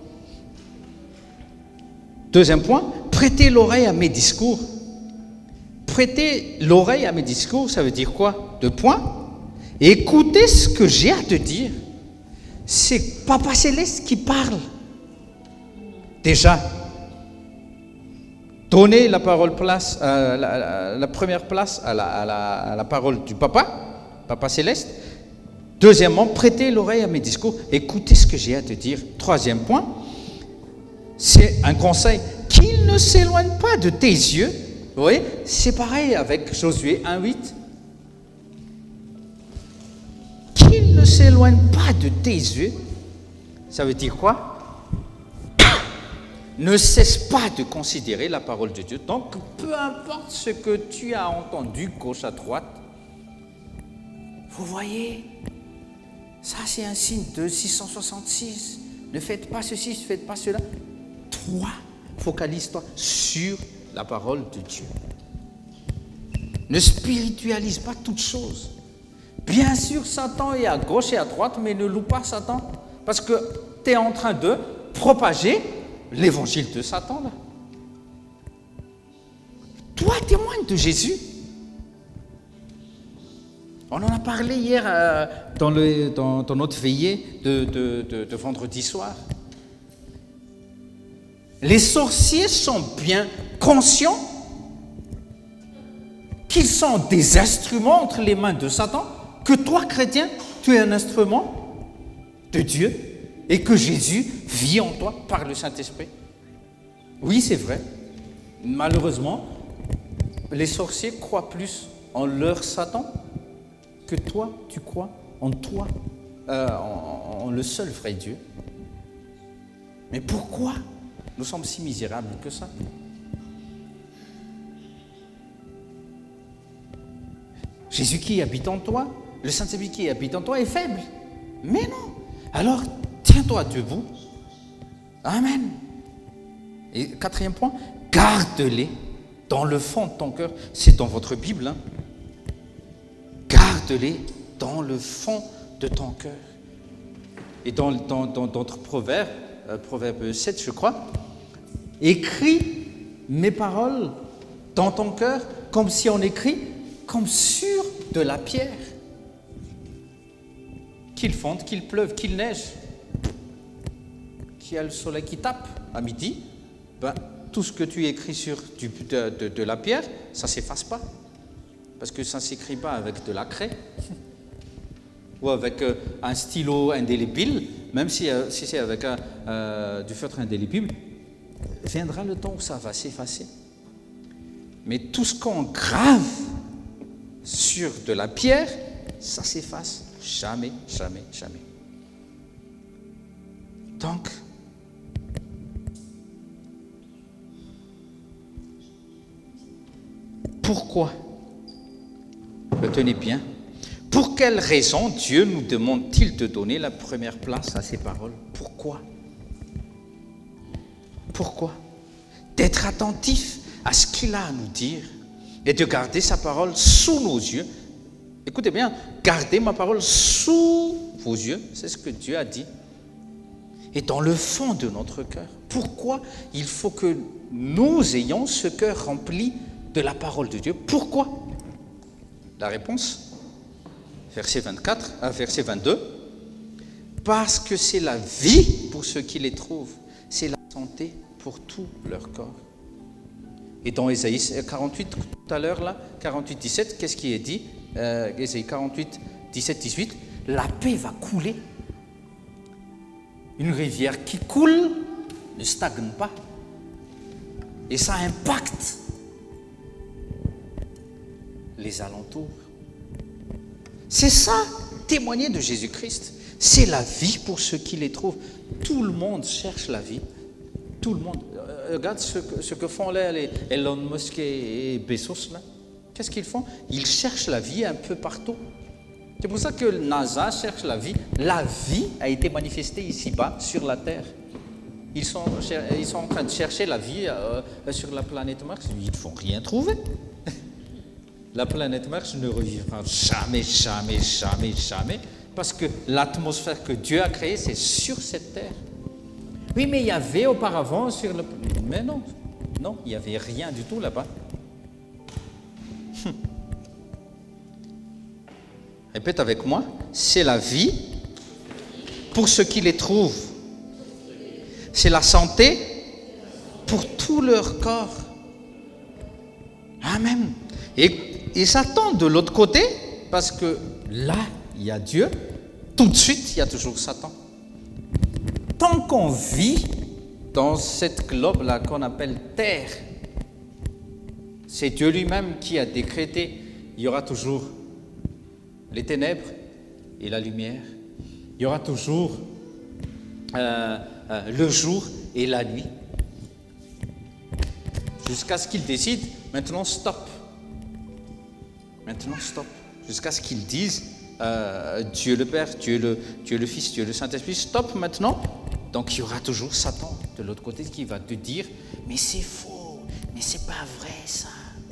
Deuxième point, prêtez l'oreille à mes discours. Prêtez l'oreille à mes discours, ça veut dire quoi? Deux points. Écoutez ce que j'ai à te dire. C'est Papa Céleste qui parle. Déjà, donnez la parole place, euh, la, la, la première place à la, à, la, à la parole du Papa, Papa Céleste. Deuxièmement, prêtez l'oreille à mes discours. Écoutez ce que j'ai à te dire. Troisième point, c'est un conseil. Qu'il ne s'éloigne pas de tes yeux. Vous voyez, c'est pareil avec Josué un huit. Qu'il ne s'éloigne pas de tes yeux. Ça veut dire quoi? Ne cesse pas de considérer la parole de Dieu. Donc, peu importe ce que tu as entendu, gauche à droite, vous voyez, ça c'est un signe de six cent soixante-six. Ne faites pas ceci, ne faites pas cela. Toi, focalise-toi sur la parole de Dieu. Ne spiritualise pas toutes choses. Bien sûr, Satan est à gauche et à droite, mais ne loue pas Satan. Parce que tu es en train de propager l'évangile de Satan. Là. Toi, témoigne de Jésus. On en a parlé hier euh, dans, le, dans, dans notre veillée de, de, de, de vendredi soir. Les sorciers sont bien conscients qu'ils sont des instruments entre les mains de Satan, que toi, chrétien, tu es un instrument de Dieu et que Jésus vit en toi par le Saint-Esprit. Oui, c'est vrai. Malheureusement, les sorciers croient plus en leur Satan que toi, tu crois en toi, euh, en, en le seul vrai Dieu. Mais pourquoi nous sommes si misérables que ça? Jésus qui habite en toi, le Saint-Esprit qui habite en toi est faible. Mais non. Alors, tiens-toi debout. Amen. Et quatrième point, garde-les dans le fond de ton cœur. C'est dans votre Bible. Hein. Garde-les dans le fond de ton cœur. Et dans, dans, dans d'autres proverbes, euh, proverbe sept, je crois, écris mes paroles dans ton cœur comme si on écrit comme sur de la pierre. Qu'il fonde, qu'il pleuve, qu'il neige, qu'il y a le soleil qui tape à midi, ben, tout ce que tu écris sur du, de, de, de la pierre, ça ne s'efface pas. Parce que ça ne s'écrit pas avec de la craie ou avec euh, un stylo indélébile, même si, euh, si c'est avec un, euh, du feutre indélébile, viendra le temps où ça va s'effacer. Mais tout ce qu'on grave sur de la pierre, ça s'efface jamais, jamais, jamais. Donc, pourquoi? Retenez bien. Pour quelle raison Dieu nous demande-t-il de donner la première place à ses paroles? Pourquoi? Pourquoi? D'être attentif à ce qu'il a à nous dire et de garder sa parole sous nos yeux. Écoutez bien, gardez ma parole sous vos yeux, c'est ce que Dieu a dit. Et dans le fond de notre cœur. Pourquoi il faut que nous ayons ce cœur rempli de la parole de Dieu? Pourquoi? La réponse, verset vingt-quatre, à verset vingt-deux. Parce que c'est la vie pour ceux qui les trouvent, c'est la santé pour tout leur corps. Et dans Ésaïe quarante-huit, tout à l'heure, là, quarante-huit, dix-sept, qu'est-ce qui est dit? euh, Ésaïe quarante-huit, dix-sept, dix-huit, la paix va couler. Une rivière qui coule ne stagne pas. Et ça impacte les alentours. C'est ça, témoigner de Jésus-Christ. C'est la vie pour ceux qui les trouvent. Tout le monde cherche la vie. Tout le monde. Euh, regarde ce que, ce que font là les Elon Musk et Bezos. Là. Qu'est-ce qu'ils font? Ils cherchent la vie un peu partout. C'est pour ça que NASA cherche la vie. La vie a été manifestée ici-bas, sur la Terre. Ils sont, ils sont en train de chercher la vie euh, sur la planète Mars. Ils ne font rien trouver. La planète Mars ne revivra jamais, jamais, jamais, jamais, parce que l'atmosphère que Dieu a créée, c'est sur cette terre. Oui, mais il y avait auparavant sur le... Mais non, non, il n'y avait rien du tout là-bas. Répète avec moi, c'est la vie pour ceux qui les trouvent. C'est la santé pour tout leur corps. Amen. Et Et Satan de l'autre côté, parce que là, il y a Dieu, tout de suite, il y a toujours Satan. Tant qu'on vit dans cette globe-là qu'on appelle Terre, c'est Dieu lui-même qui a décrété, il y aura toujours les ténèbres et la lumière. Il y aura toujours euh, euh, le jour et la nuit. Jusqu'à ce qu'il décide, maintenant stop. Maintenant, stop. Jusqu'à ce qu'ils disent euh, Dieu le Père, Dieu le, Dieu le Fils, Dieu le Saint-Esprit, stop maintenant. Donc, il y aura toujours Satan de l'autre côté qui va te dire mais c'est faux, mais c'est pas vrai ça.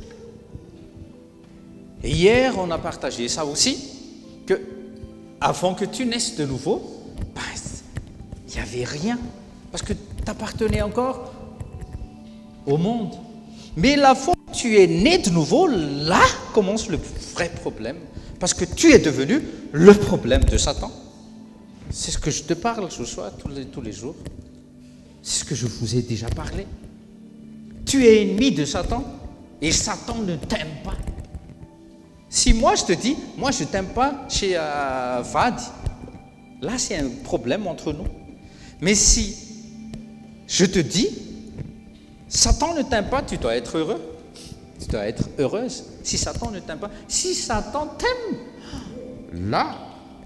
Et hier, on a partagé ça aussi, que avant que tu naisses de nouveau, ben, il n'y avait rien. Parce que tu appartenais encore au monde. Mais la fois où tu es né de nouveau, là commence le vrai problème. Parce que tu es devenu le problème de Satan. C'est ce que je te parle ce soir, tous les, tous les jours. C'est ce que je vous ai déjà parlé. Tu es ennemi de Satan et Satan ne t'aime pas. Si moi je te dis, moi je ne t'aime pas chez euh, Vad, là c'est un problème entre nous. Mais si je te dis, Satan ne t'aime pas, tu dois être heureux. Tu dois être heureuse. Si Satan ne t'aime pas, si Satan t'aime, là,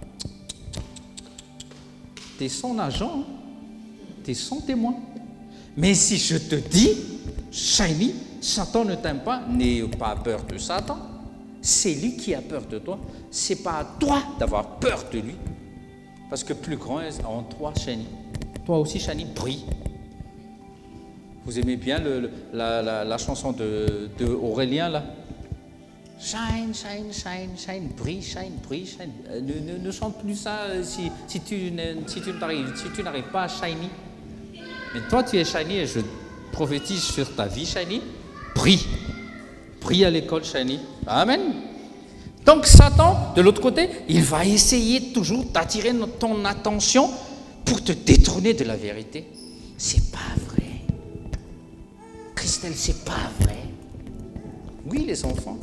tu es son agent, tu es son témoin. Mais si je te dis, Shiny, Satan ne t'aime pas, n'aie pas peur de Satan. C'est lui qui a peur de toi. C'est pas à toi d'avoir peur de lui. Parce que plus grand est en toi, Shiny. Toi aussi, Shiny, brille. Vous aimez bien le, le, la, la, la chanson de, de Aurélien, là? Shine, shine, shine, shine, brille, shine, brille, shine. Euh, ne, ne, ne chante plus ça euh, si, si tu si tu n'arrives si tu n'arrives pas à shiny. Mais toi, tu es shiny et je prophétise sur ta vie, shiny. Brille. Brille à l'école, shiny. Amen. Donc Satan, de l'autre côté, il va essayer toujours d'attirer ton attention pour te détourner de la vérité. C'est pas vrai. Christelle, c'est pas vrai. Oui, les enfants.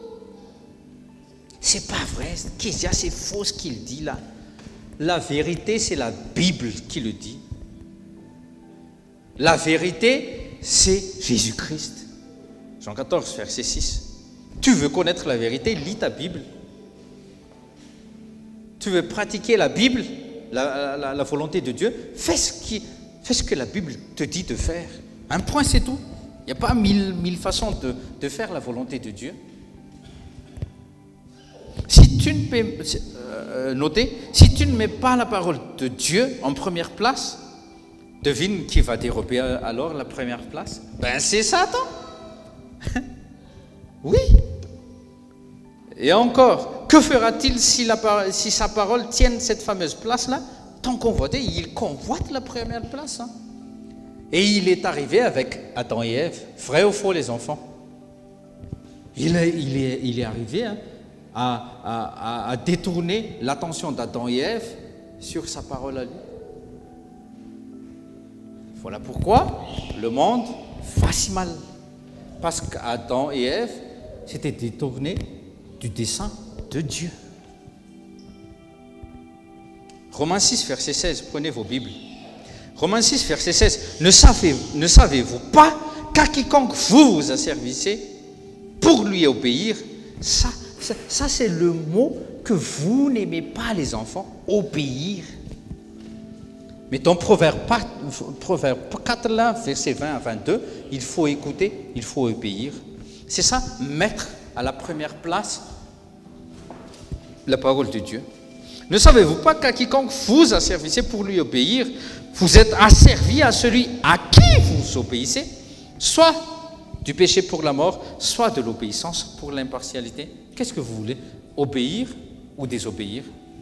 C'est pas vrai. Kézia, c'est faux ce qu'il dit là. La vérité, c'est la Bible qui le dit. La vérité, c'est Jésus-Christ. Jean quatorze, verset six. Tu veux connaître la vérité, lis ta Bible. Tu veux pratiquer la Bible, la, la, la volonté de Dieu, fais ce, qui, fais ce que la Bible te dit de faire. Un point, c'est tout. Il n'y a pas mille, mille façons de, de faire la volonté de Dieu. Si tu ne peux euh, noter, si tu ne mets pas la parole de Dieu en première place, devine qui va dérober alors la première place? Ben c'est Satan. Oui. Et encore, que fera-t-il si, la, si sa parole tienne cette fameuse place-là? Tant convoité, il convoite la première place. Hein. Et il est arrivé avec Adam et Ève. Vrai ou faux, les enfants? Il est, il est, il est arrivé hein, à, à, à détourner l'attention d'Adam et Ève sur sa parole à lui. Voilà pourquoi le monde va si mal. Parce qu'Adam et Ève s'étaient détournés du dessein de Dieu. Romains six, verset seize, prenez vos Bibles. Romains six, verset seize, ne, savez, ne savez-vous pas qu'à quiconque vous vous asservissez pour lui obéir, ça, ça, ça c'est le mot que vous n'aimez pas les enfants, obéir. Mais dans Proverbe quatre, là, verset vingt à vingt-deux, il faut écouter, il faut obéir. C'est ça, mettre à la première place la parole de Dieu. Ne savez-vous pas qu'à quiconque vous asservissez pour lui obéir, vous êtes asservi à celui à qui vous obéissez, soit du péché pour la mort, soit de l'obéissance pour l'impartialité. Qu'est-ce que vous voulez? Obéir ou désobéir?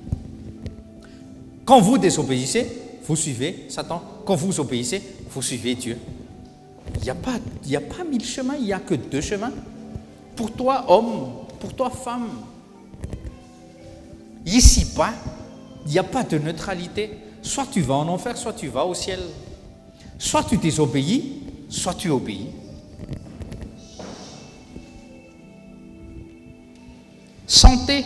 Quand vous désobéissez, vous suivez Satan. Quand vous obéissez, vous suivez Dieu. Il n'y a pas, il n'y a pas mille chemins, il n'y a que deux chemins. Pour toi, homme, pour toi, femme. Ici-bas, il n'y a pas de neutralité. Soit tu vas en enfer, soit tu vas au ciel. Soit tu désobéis, soit tu obéis. Santé.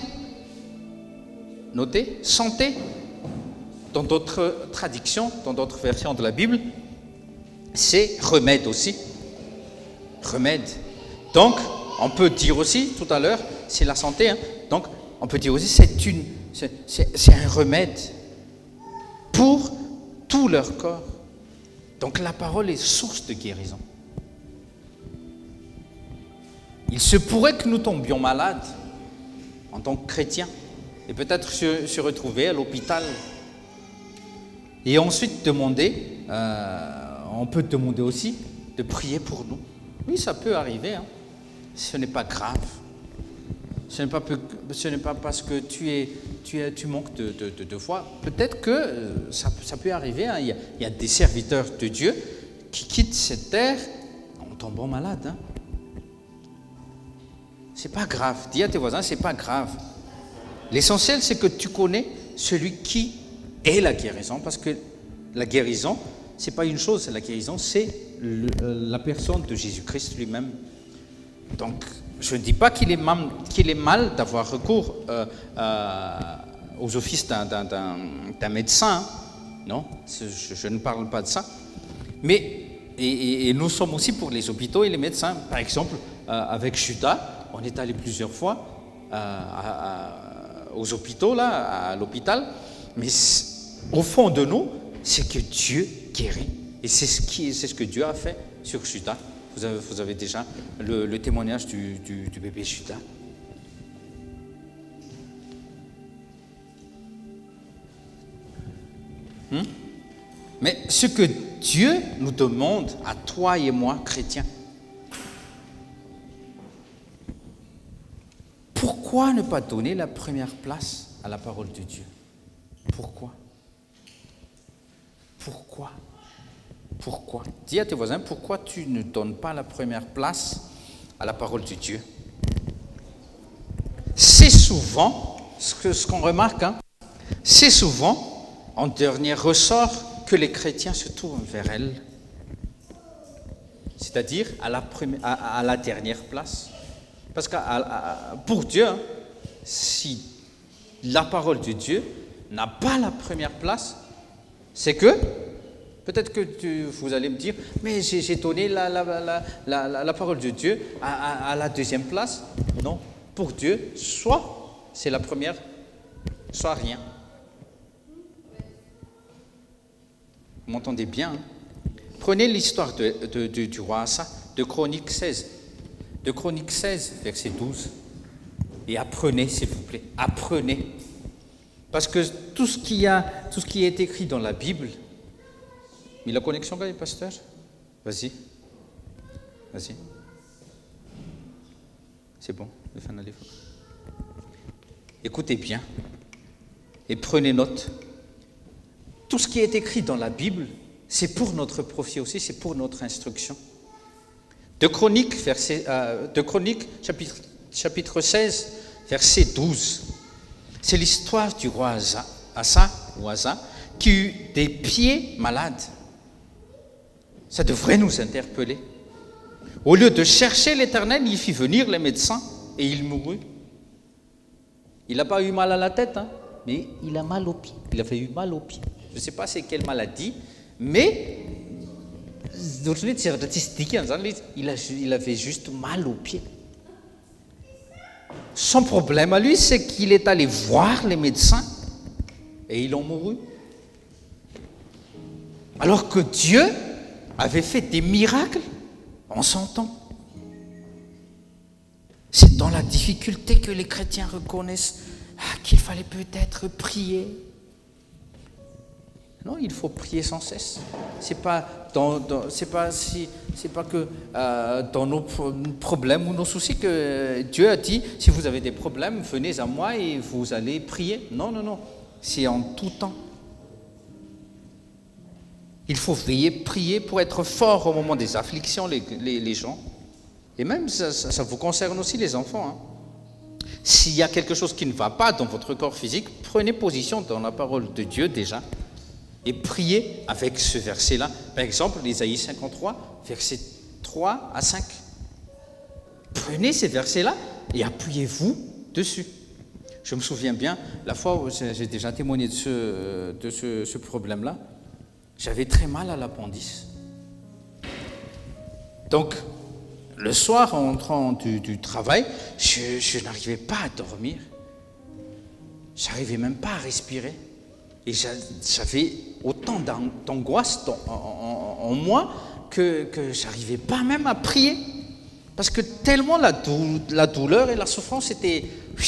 Notez, santé. Dans d'autres traductions, dans d'autres versions de la Bible, c'est remède aussi. Remède. Donc, on peut dire aussi, tout à l'heure, c'est la santé. Hein, donc, on peut dire aussi, c'est une, c'est, c'est, c'est un remède pour tout leur corps. Donc, la parole est source de guérison. Il se pourrait que nous tombions malades en tant que chrétiens et peut-être se, se retrouver à l'hôpital. Et ensuite demander, euh, on peut demander aussi de prier pour nous. Oui, ça peut arriver. Hein. Ce n'est pas grave. Ce n'est pas, ce n'est pas parce que tu, es, tu, es, tu manques de, de, de, de foi. Peut-être que euh, ça, ça peut arriver. Hein. Il, y a, il y a des serviteurs de Dieu qui quittent cette terre en tombant malade. Hein. C'est pas grave. Dis à tes voisins, c'est pas grave. L'essentiel, c'est que tu connais celui qui est la guérison, parce que la guérison, ce n'est pas une chose, la guérison, c'est le, la personne de Jésus-Christ lui-même. Donc, je ne dis pas qu'il est mal, qu'il est mal d'avoir recours euh, euh, aux offices d'un, d'un, d'un, d'un médecin, non, je, je ne parle pas de ça. Mais, et, et, et nous sommes aussi pour les hôpitaux et les médecins. Par exemple, euh, avec Judas, on est allé plusieurs fois euh, à, à, aux hôpitaux, là, à l'hôpital, mais au fond de nous, c'est que Dieu guérit. Et c'est ce, qui, c'est ce que Dieu a fait sur Judas. Vous avez, vous avez déjà le, le témoignage du, du, du bébé Judas. Hmm? Mais ce que Dieu nous demande à toi et moi, chrétiens, pourquoi ne pas donner la première place à la parole de Dieu? Pourquoi? Pourquoi? Pourquoi? Dis à tes voisins, pourquoi tu ne donnes pas la première place à la parole de Dieu? C'est souvent, ce, que, ce qu'on remarque, hein, c'est souvent, en dernier ressort, que les chrétiens se tournent vers elle. C'est-à-dire à la, première, à, à la dernière place. Parce que à, à, pour Dieu, hein, si la parole de Dieu n'a pas la première place, c'est que, peut-être que tu, vous allez me dire, mais j'ai, j'ai donné la, la, la, la, la, la parole de Dieu à, à, à la deuxième place. Non, pour Dieu, soit c'est la première, soit rien. Vous m'entendez bien, hein? Prenez l'histoire de, de, de, du roi Asa, de Chronique seize. De Chronique seize, verset douze. Et apprenez, s'il vous plaît, apprenez. Parce que tout ce qui a, tout ce qui est écrit dans la Bible, mais la connexion, gars, pasteur? Vas-y. Vas-y. C'est bon, le fin d'aller. Écoutez bien et prenez note. Tout ce qui est écrit dans la Bible, c'est pour notre profit aussi, c'est pour notre instruction. De Chroniques, verset, euh, de Chroniques chapitre, chapitre seize, verset douze. C'est l'histoire du roi Asa, Asa, ou Asa, qui eut des pieds malades. Ça devrait nous interpeller. Au lieu de chercher l'Éternel, il fit venir les médecins et il mourut. Il n'a pas eu mal à la tête, hein, mais il a mal aux pieds. Il avait eu mal aux pieds. Je ne sais pas c'est quelle maladie, mais il, a, il avait juste mal aux pieds. Son problème à lui, c'est qu'il est allé voir les médecins et ils ont mouru. Alors que Dieu avait fait des miracles en son temps. C'est dans la difficulté que les chrétiens reconnaissent ah, qu'il fallait peut-être prier. Non, il faut prier sans cesse. C'est pas dans, dans, c'est pas si, c'est pas que euh, dans nos problèmes ou nos soucis que Dieu a dit si vous avez des problèmes, venez à moi et vous allez prier. Non, non, non. C'est en tout temps. Il faut veiller, prier pour être fort au moment des afflictions, les, les, les gens. Et même, ça, ça, ça vous concerne aussi les enfants. Hein. S'il y a quelque chose qui ne va pas dans votre corps physique, prenez position dans la parole de Dieu déjà. Et priez avec ce verset-là. Par exemple, l'Ésaïe cinquante-trois, versets trois à cinq. Prenez ces versets-là et appuyez-vous dessus. Je me souviens bien, la fois où j'ai déjà témoigné de ce, de ce, ce problème-là, j'avais très mal à l'appendice. Donc, le soir, en rentrant du, du travail, je, je n'arrivais pas à dormir. Je n'arrivais même pas à respirer. Et j'avais autant d'angoisse en, en, en moi que, que je n'arrivais pas même à prier. Parce que tellement la, dou la douleur et la souffrance étaient...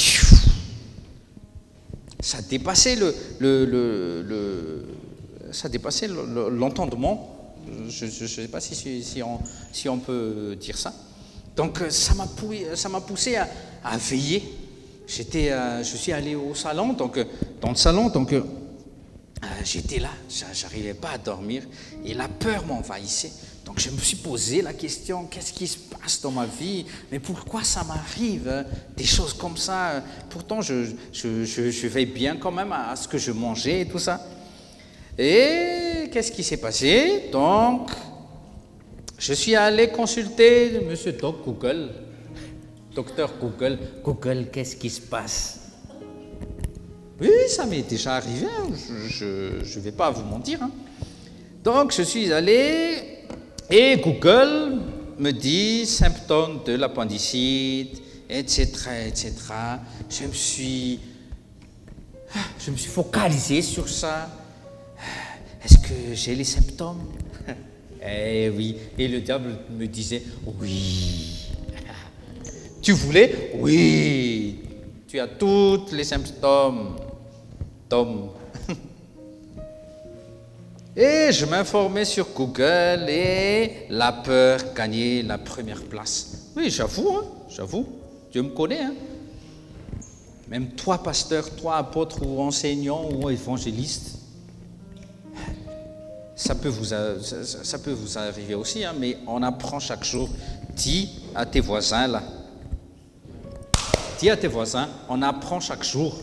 Ça dépassait le... le, le, le ça dépassait l'entendement. Je ne sais pas si, si, on, si on peut dire ça. Donc ça m'a ça m'a poussé à, à veiller. J'étais, euh, je suis allé au salon, donc dans le salon, donc euh, j'étais là, j'arrivais pas à dormir et la peur m'envahissait. Donc Donc je me suis posé la question, qu'est-ce qui se passe dans ma vie? Mais pourquoi ça m'arrive, hein, des choses comme ça? Pourtant, je, je, je, je veille bien quand même à, à ce que je mangeais et tout ça. Et qu'est-ce qui s'est passé? Donc, je suis allé consulter Monsieur Doc Google, Docteur Google. Google, qu'est-ce qui se passe? Oui, ça m'est déjà arrivé, hein. je ne vais pas vous mentir. Hein. Donc, je suis allé et Google me dit symptômes de l'appendicite, et cetera, et cetera. Je me suis, je me suis focalisé sur ça. Est-ce que j'ai les symptômes? Eh oui. Et le diable me disait oui. Tu voulais? Oui. Tu as tous les symptômes. Tom. Et je m'informais sur Google et la peur gagnait la première place. Oui, j'avoue, hein, j'avoue. Dieu me connaît. Hein. Même toi, pasteur, toi, apôtre ou enseignant ou évangéliste, ça peut vous, ça, ça peut vous arriver aussi, hein, mais on apprend chaque jour. Dis à tes voisins, là. Dis à tes voisins, on apprend chaque jour.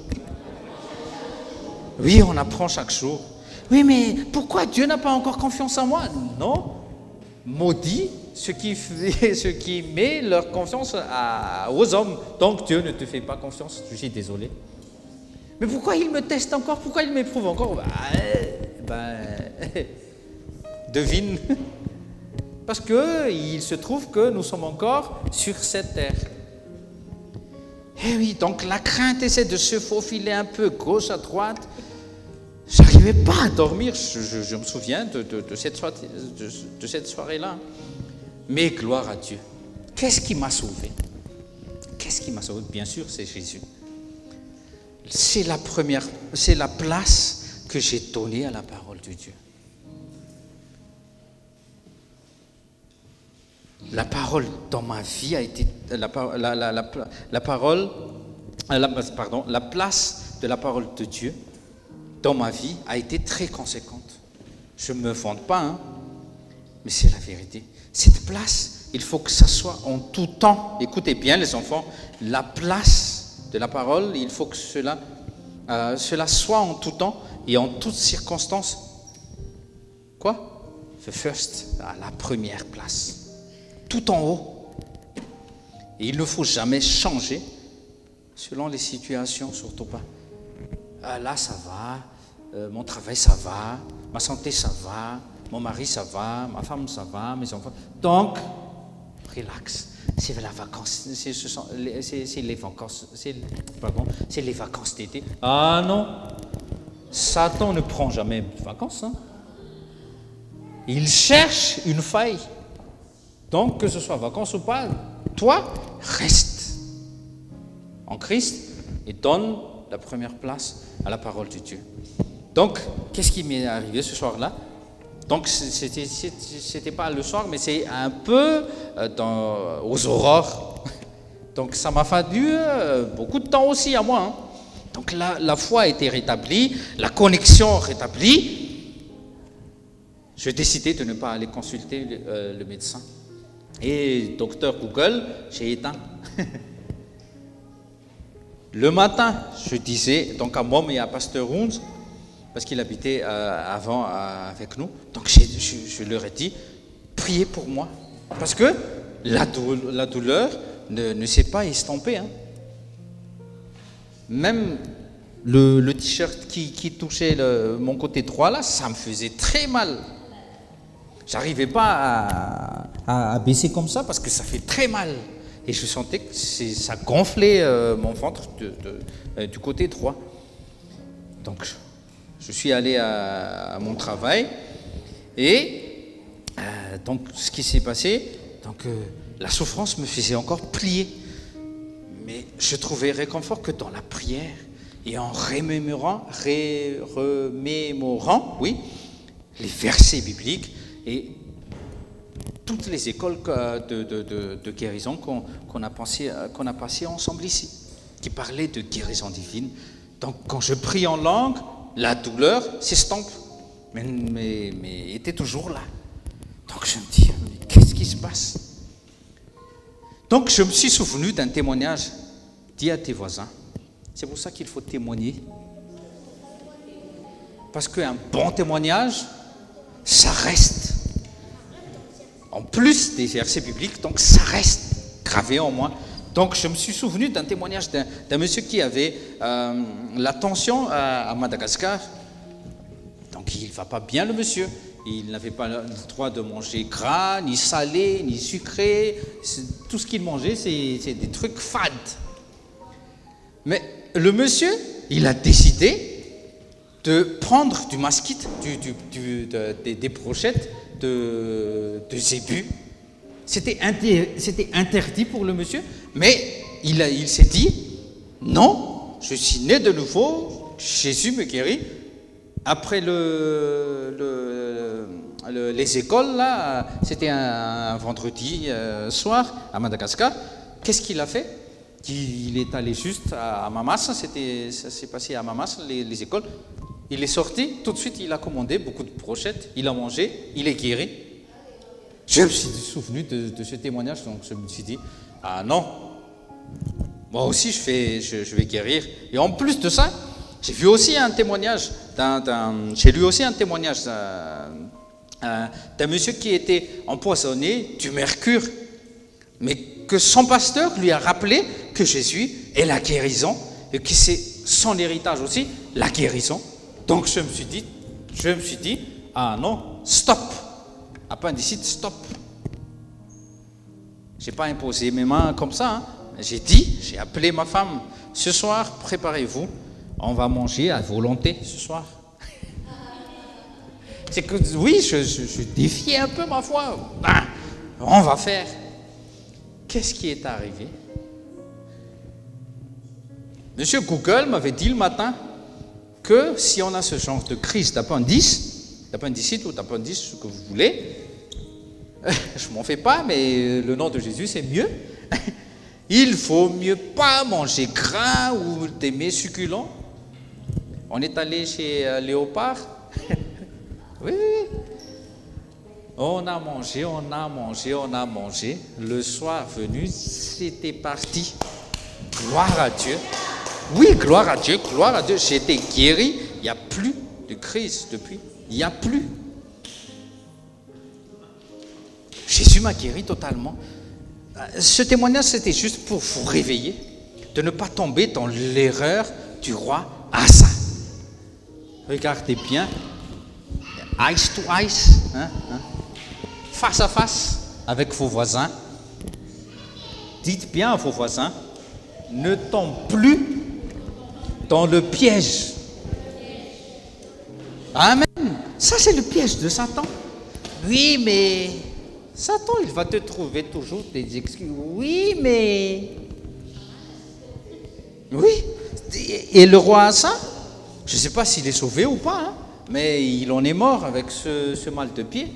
Oui, on apprend chaque jour. Oui, mais pourquoi Dieu n'a pas encore confiance en moi? Non. Maudit ceux qui, ceux qui mettent leur confiance à, aux hommes. Donc Dieu ne te fait pas confiance. Je suis désolé. Mais pourquoi il me teste encore? Pourquoi il m'éprouve encore? Ben, ben, devine. Parce qu'il se trouve que nous sommes encore sur cette terre. Eh oui, donc la crainte essaie de se faufiler un peu gauche à droite. J'arrivais pas à dormir, je, je, je me souviens de, de, de cette soirée, de, de cette soirée-là. Mais gloire à Dieu. Qu'est-ce qui m'a sauvé? Qu'est-ce qui m'a sauvé? Bien sûr, c'est Jésus. C'est la première, c'est la place que j'ai donnée à la parole de Dieu. La parole dans ma vie a été, la, la, la, la, la parole, la, pardon, la place de la parole de Dieu dans ma vie a été très conséquente. Je ne me vante pas, hein, mais c'est la vérité. Cette place, il faut que ça soit en tout temps. Écoutez bien les enfants, la place de la parole, il faut que cela, euh, cela soit en tout temps et en toutes circonstances. Quoi? The first, à la première place. Tout en haut. Et il ne faut jamais changer selon les situations, surtout pas. Ah, là, ça va, euh, mon travail, ça va, ma santé, ça va, mon mari, ça va, ma femme, ça va, mes enfants. Donc, relax. C'est la vacance, c'est, ce sont, c'est, c'est les vacances, c'est, pardon, c'est les vacances d'été. Ah non, Satan ne prend jamais de vacances. Hein. Il cherche une faille. Donc, que ce soit vacances ou pas, toi, reste en Christ et donne la première place à la parole de Dieu. Donc, qu'est-ce qui m'est arrivé ce soir-là? Donc, c'était, c'était pas le soir, mais c'est un peu dans, aux aurores. Donc, ça m'a fallu beaucoup de temps aussi à moi. Hein. Donc, la, la foi a été rétablie, la connexion rétablie. J'ai décidé de ne pas aller consulter le, euh, le médecin. Et docteur Google, j'ai éteint. Le matin, je disais, donc à Mom et à Pasteur Rounds, parce qu'il habitait euh, avant euh, avec nous, donc je, je leur ai dit, priez pour moi. Parce que la, dou la douleur ne, ne s'est pas estompée. Hein. Même le, le t-shirt qui, qui touchait le, mon côté droit, là, ça me faisait très mal. J'arrivais pas à, à, à baisser comme ça parce que ça fait très mal. Et je sentais que ça gonflait euh, mon ventre de, de, euh, du côté droit. Donc, je suis allé à, à mon travail. Et euh, donc, ce qui s'est passé, donc, euh, la souffrance me faisait encore plier. Mais je trouvais réconfort que dans la prière et en remémorant, ré, remémorant oui, les versets bibliques. Et toutes les écoles de, de, de, de guérison qu'on qu'on a, qu'on a passées ensemble ici, qui parlaient de guérison divine. Donc quand je prie en langue, la douleur s'estompe, mais, mais, mais était toujours là. Donc je me dis, mais qu'est-ce qui se passe? Donc je me suis souvenu d'un témoignage. Dis à tes voisins, c'est pour ça qu'il faut témoigner. Parce qu'un bon témoignage, ça reste. En plus des versets bibliques, donc ça reste gravé en moi. Donc je me suis souvenu d'un témoignage d'un, d'un monsieur qui avait euh, la tension à, à Madagascar. Donc il ne va pas bien le monsieur. Il n'avait pas le droit de manger gras, ni salé, ni sucré. C'est, tout ce qu'il mangeait, c'est, c'est des trucs fades. Mais le monsieur, il a décidé de prendre du masquite, du, du, du, de, des, des brochettes de, de zébu. C'était, inter, c'était interdit pour le monsieur, mais il, a, il s'est dit, non, je suis né de nouveau, Jésus me guérit. Après le, le, le, les écoles, là, c'était un, un vendredi euh, soir à Madagascar, qu'est-ce qu'il a fait? Il est allé juste à Mamas, c'était, ça s'est passé à Mamas, les, les écoles. Il est sorti, tout de suite il a commandé beaucoup de brochettes, il a mangé, il est guéri. Je me suis souvenu de, de ce témoignage, donc je me suis dit, ah non, moi aussi je, fais, je, je vais guérir. Et en plus de ça, j'ai vu aussi un témoignage, d'un, d'un, j'ai lu aussi un témoignage d'un, d'un monsieur qui était empoisonné du mercure, mais que son pasteur lui a rappelé que Jésus est la guérison et que c'est son héritage aussi, la guérison. Donc je me suis dit, je me suis dit, ah non, stop, appendicite, stop. J'ai pas imposé mes mains comme ça, hein. J'ai dit, j'ai appelé ma femme, ce soir, préparez-vous, on va manger à volonté ce soir. C'est que, oui, je, je, je défiais un peu ma foi. Ah, on va faire. Qu'est-ce qui est arrivé? Monsieur Google m'avait dit le matin que si on a ce genre de crise d'appendice, d'appendicite ou d'appendice, ce que vous voulez, je m'en fais pas, mais le nom de Jésus, c'est mieux. Il faut mieux pas manger gras ou des mets succulents. On est allé chez euh, Léopard. Oui, oui. On a mangé, on a mangé, on a mangé. Le soir venu, c'était parti. Gloire à Dieu. Oui, gloire à Dieu, gloire à Dieu. J'ai été guéri. Il n'y a plus de crise depuis. Il n'y a plus. Jésus m'a guéri totalement. Ce témoignage, c'était juste pour vous réveiller, de ne pas tomber dans l'erreur du roi Asa. Regardez bien. Eyes to eyes. Hein, hein. Face à face avec vos voisins. Dites bien à vos voisins, ne tombe plus dans le piège. Amen. Ça, c'est le piège de Satan. Oui, mais Satan, il va te trouver toujours des excuses. Oui, mais... Oui. Et le roi Asa, je ne sais pas s'il est sauvé ou pas, hein, mais il en est mort avec ce, ce mal de pied.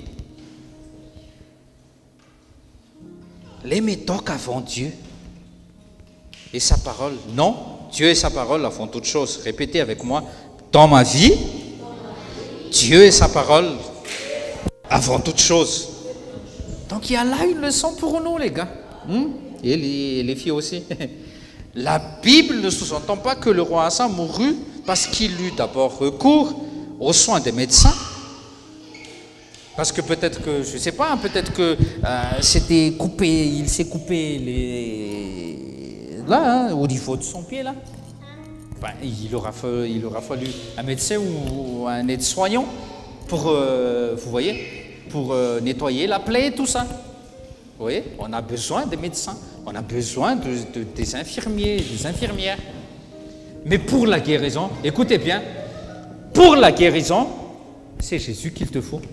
Les méthodes avant Dieu et sa parole. Non, Dieu et sa parole avant toute chose. Répétez avec moi, dans ma vie, Dieu et sa parole avant toute chose. Donc il y a là une leçon pour nous, les gars. Hum? Et les, les filles aussi. La Bible ne sous-entend pas que le roi Asa mourut parce qu'il eut d'abord recours aux soins des médecins. Parce que peut-être que, je ne sais pas, peut-être que euh, c'était coupé, il s'est coupé les... là, hein, au niveau de son pied, là. Ben, il, aura fallu, il aura fallu un médecin ou un aide-soignant pour, euh, vous voyez, pour euh, nettoyer la plaie et tout ça. Vous voyez, on a besoin des médecins, on a besoin de, de, des infirmiers, des infirmières. Mais pour la guérison, écoutez bien, pour la guérison, c'est Jésus qu'il te faut.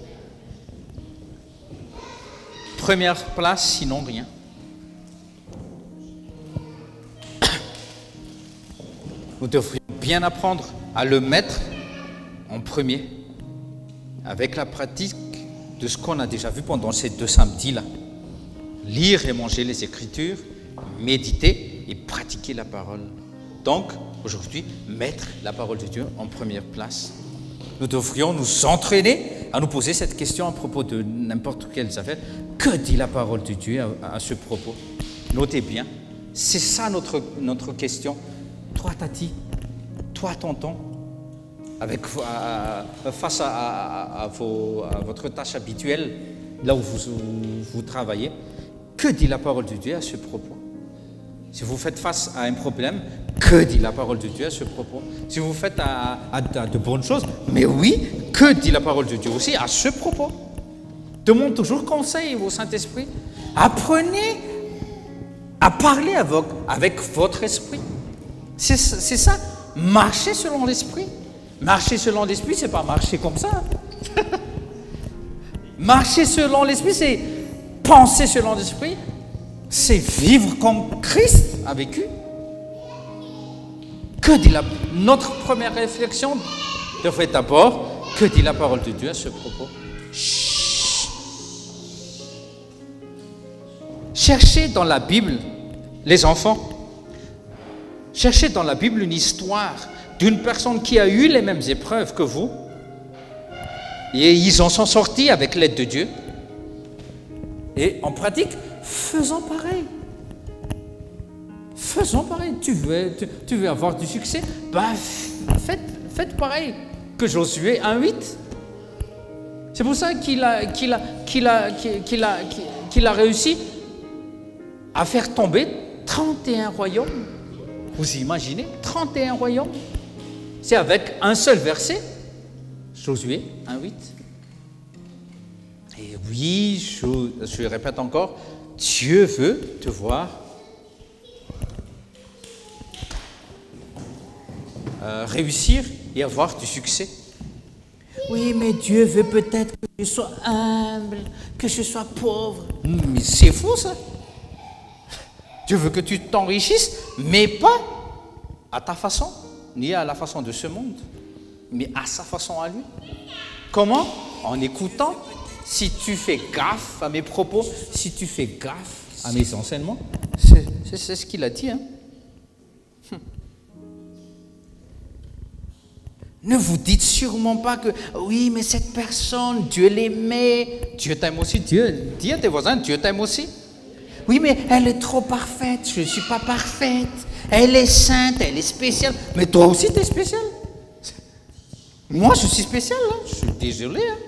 Première place, sinon rien. Nous devrions bien apprendre à le mettre en premier, avec la pratique de ce qu'on a déjà vu pendant ces deux samedis-là. Lire et manger les Écritures, méditer et pratiquer la parole. Donc, aujourd'hui, mettre la parole de Dieu en première place. Nous devrions nous entraîner à nous poser cette question à propos de n'importe quelle affaire. Que dit la parole de Dieu à, à ce propos? Notez bien, c'est ça notre, notre question. Toi, Tati, toi, tonton, avec, à, à, face à, à, à, vos, à votre tâche habituelle, là où vous, où vous travaillez, que dit la parole de Dieu à ce propos? Si vous faites face à un problème, que dit la parole de Dieu à ce propos? Si vous faites à, à, à de bonnes choses, mais oui, que dit la parole de Dieu aussi à ce propos? Demande toujours conseil au Saint-Esprit. Apprenez à parler avec, avec votre esprit. C'est ça, marcher selon l'esprit. Marcher selon l'esprit, c'est pas marcher comme ça. Marcher selon l'esprit, c'est penser selon l'esprit, c'est vivre comme Christ a vécu. Que dit la, notre première réflexion devrait être d'abord, que dit la parole de Dieu à ce propos? Chut. Cherchez dans la Bible, les enfants, cherchez dans la Bible une histoire d'une personne qui a eu les mêmes épreuves que vous, et ils en sont sortis avec l'aide de Dieu. Et en pratique, faisons pareil. Faisons pareil. Tu veux, tu, tu veux avoir du succès? Ben, faites, faites pareil que Josué un huit. C'est pour ça qu'il a, qu'il a, qu'il a, qu'il a, qu'il a réussi à faire tomber trente et un royaumes. Vous imaginez? trente et un royaumes. C'est avec un seul verset. Josué un huit. Et oui, je, je répète encore, Dieu veut te voir euh, réussir et avoir du succès. Oui, mais Dieu veut peut-être que je sois humble, que je sois pauvre. Mais c'est faux ça. Dieu veut que tu t'enrichisses, mais pas à ta façon, ni à la façon de ce monde, mais à sa façon à lui. Comment? En écoutant. Si tu fais gaffe à mes propos, si tu fais gaffe à mes enseignements, c'est ce qu'il a dit. Hein? Hum. Ne vous dites sûrement pas que, oui, mais cette personne, Dieu l'aimait. Dieu t'aime aussi. Dieu, dis à tes voisins, Dieu t'aime aussi. Oui, mais elle est trop parfaite, je ne suis pas parfaite. Elle est sainte, elle est spéciale. Mais toi aussi, tu es spécial. Moi, je suis spécial, hein? Je suis désolé. Hein?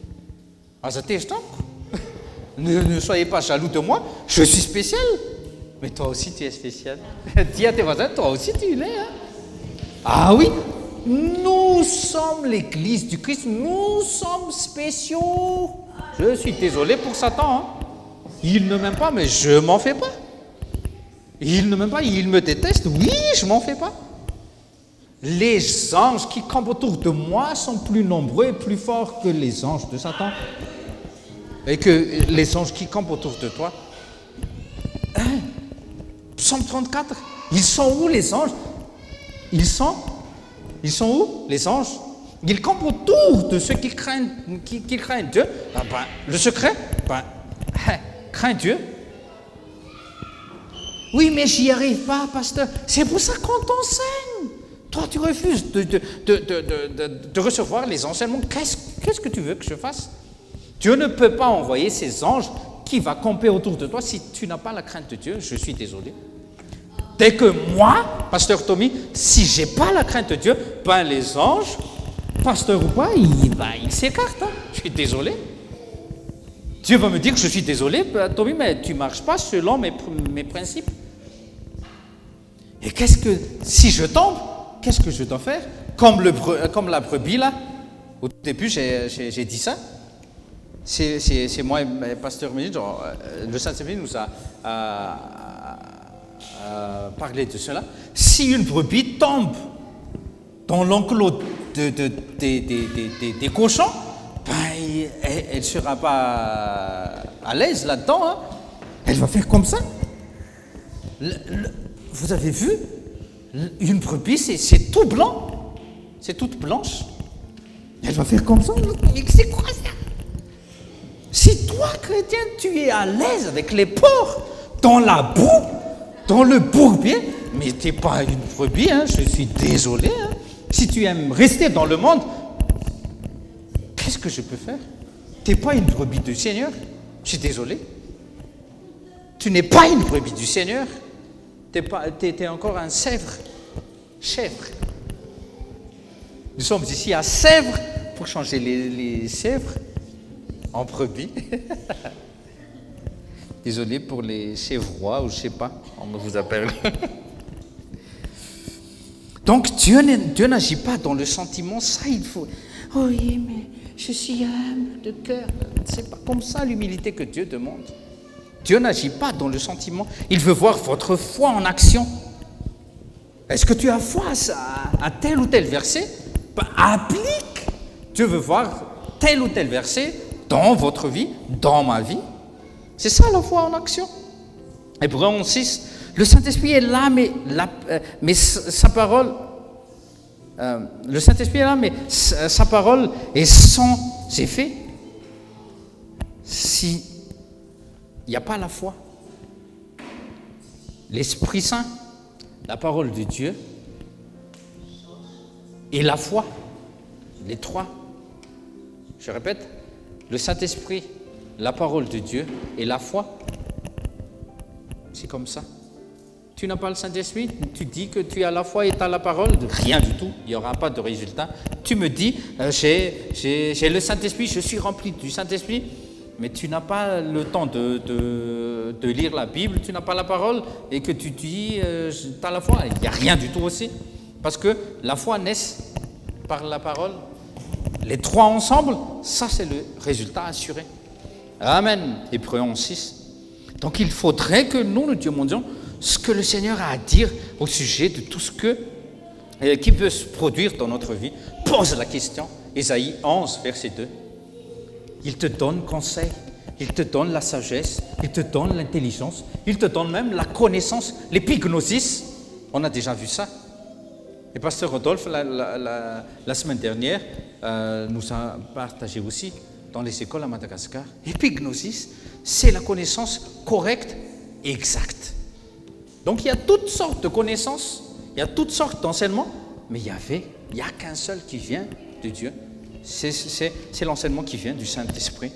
Ne, ne soyez pas jaloux de moi, je suis spécial. Mais toi aussi, tu es spécial. Dis à tes voisins, toi aussi, tu l'es. Hein? Ah oui, nous sommes l'Église du Christ, nous sommes spéciaux. Je suis désolé pour Satan. Hein? Il ne m'aime pas, mais je m'en fais pas. Il ne m'aime pas, il me déteste. Oui, je m'en fais pas. Les anges qui campent autour de moi sont plus nombreux et plus forts que les anges de Satan. Et que les anges qui campent autour de toi. Hein? Psaume trente-quatre. Ils sont où les anges? Ils sont, ils sont où les anges? Ils campent autour de ceux qui craignent, qui, qui craignent Dieu. Ah ben, le secret, ben, hein, crains Dieu. Oui, mais j'y arrive pas, pasteur. C'est pour ça qu'on t'enseigne. Toi, tu refuses de, de, de, de, de, de recevoir les enseignements. Qu'est-ce qu'est-ce que tu veux que je fasse? Dieu ne peut pas envoyer ses anges qui vont camper autour de toi si tu n'as pas la crainte de Dieu. Je suis désolé. Dès que moi, pasteur Tommy, si je n'ai pas la crainte de Dieu, ben les anges, pasteur ou pas, ils ben, il s'écartent. Hein. Je suis désolé. Dieu va me dire que je suis désolé, Tommy, mais tu ne marches pas selon mes, mes principes. Et qu'est-ce que, si je tombe, qu'est-ce que je dois faire? Comme, le, comme la brebis, là, au début, j'ai dit ça. C'est moi et le pasteur Ménil, le Saint-Esprit nous a, a, a, a parlé de cela. Si une brebis tombe dans l'enclos de, de, de, de, de, de, des cochons, ben, elle ne sera pas à l'aise là-dedans. Hein. Elle va faire comme ça. Le, le, vous avez vu? Une brebis, c'est tout blanc. C'est toute blanche. Elle va faire comme ça. C'est quoi ça? Si toi, chrétien, tu es à l'aise avec les porcs, dans la boue, dans le bourbier, mais tu n'es pas une brebis, hein, je suis désolé. Hein. Si tu aimes rester dans le monde, qu'est-ce que je peux faire? Tu n'es pas une brebis du Seigneur. Je suis désolé. Tu n'es pas une brebis du Seigneur. Tu es encore un sèvre. Chèvre. Nous sommes ici à Sèvres pour changer les, les chèvres en brebis. Désolé pour les chèvrois ou je ne sais pas, on vous appelle. Donc Dieu n'agit pas dans le sentiment, ça il faut. Oh oui, mais je suis humble de cœur. C'est pas comme ça l'humilité que Dieu demande. Dieu n'agit pas dans le sentiment, il veut voir votre foi en action. Est-ce que tu as foi à, à tel ou tel verset? Ben, applique. Dieu veut voir tel ou tel verset dans votre vie, dans ma vie. C'est ça la foi en action. Hébreux onze six, le Saint-Esprit est là, mais, la, euh, mais sa parole, euh, le Saint-Esprit est là, mais sa, sa parole est sans effet si il n'y a pas la foi. L'Esprit Saint, la parole de Dieu et la foi, les trois. Je répète, le Saint-Esprit, la parole de Dieu et la foi. C'est comme ça. Tu n'as pas le Saint-Esprit, tu dis que tu as la foi et tu as la parole, rien du tout, il n'y aura pas de résultat. Tu me dis, euh, j'ai le Saint-Esprit, je suis rempli du Saint-Esprit, mais tu n'as pas le temps de, de, de lire la Bible, tu n'as pas la parole, et que tu dis, euh, tu as la foi, il n'y a rien du tout aussi. Parce que la foi naît par la parole. Les trois ensemble, ça c'est le résultat assuré. Amen. Hébreux onze six. Donc il faudrait que nous nous demandions ce que le Seigneur a à dire au sujet de tout ce que, euh, qui peut se produire dans notre vie. Pose la question. Ésaïe onze, verset deux. Il te donne conseil, il te donne la sagesse, il te donne l'intelligence, il te donne même la connaissance, l'épignosis. On a déjà vu ça. Et pasteur Rodolphe, la, la, la, la semaine dernière, euh, nous a partagé aussi dans les écoles à Madagascar. Épignosis, c'est la connaissance correcte et exacte. Donc il y a toutes sortes de connaissances, il y a toutes sortes d'enseignements, mais il y avait, il n'y a qu'un seul qui vient de Dieu. C'est l'enseignement qui vient du Saint-Esprit.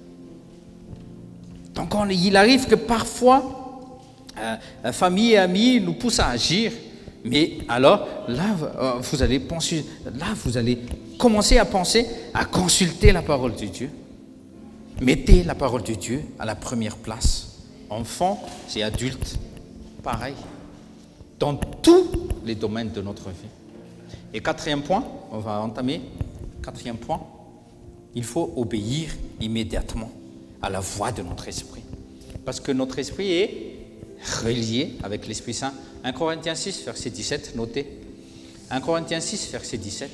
Donc on, il arrive que parfois, euh, famille et amis nous poussent à agir, mais alors là, vous allez penser, là, vous allez commencer à penser à consulter la parole de Dieu. Mettez la parole de Dieu à la première place. Enfants et adultes, pareil, dans tous les domaines de notre vie. Et quatrième point, on va entamer, quatrième point, il faut obéir immédiatement à la voix de notre esprit. Parce que notre esprit est relié avec l'Esprit Saint. un Corinthiens six, verset dix-sept, notez. un Corinthiens six, verset dix-sept.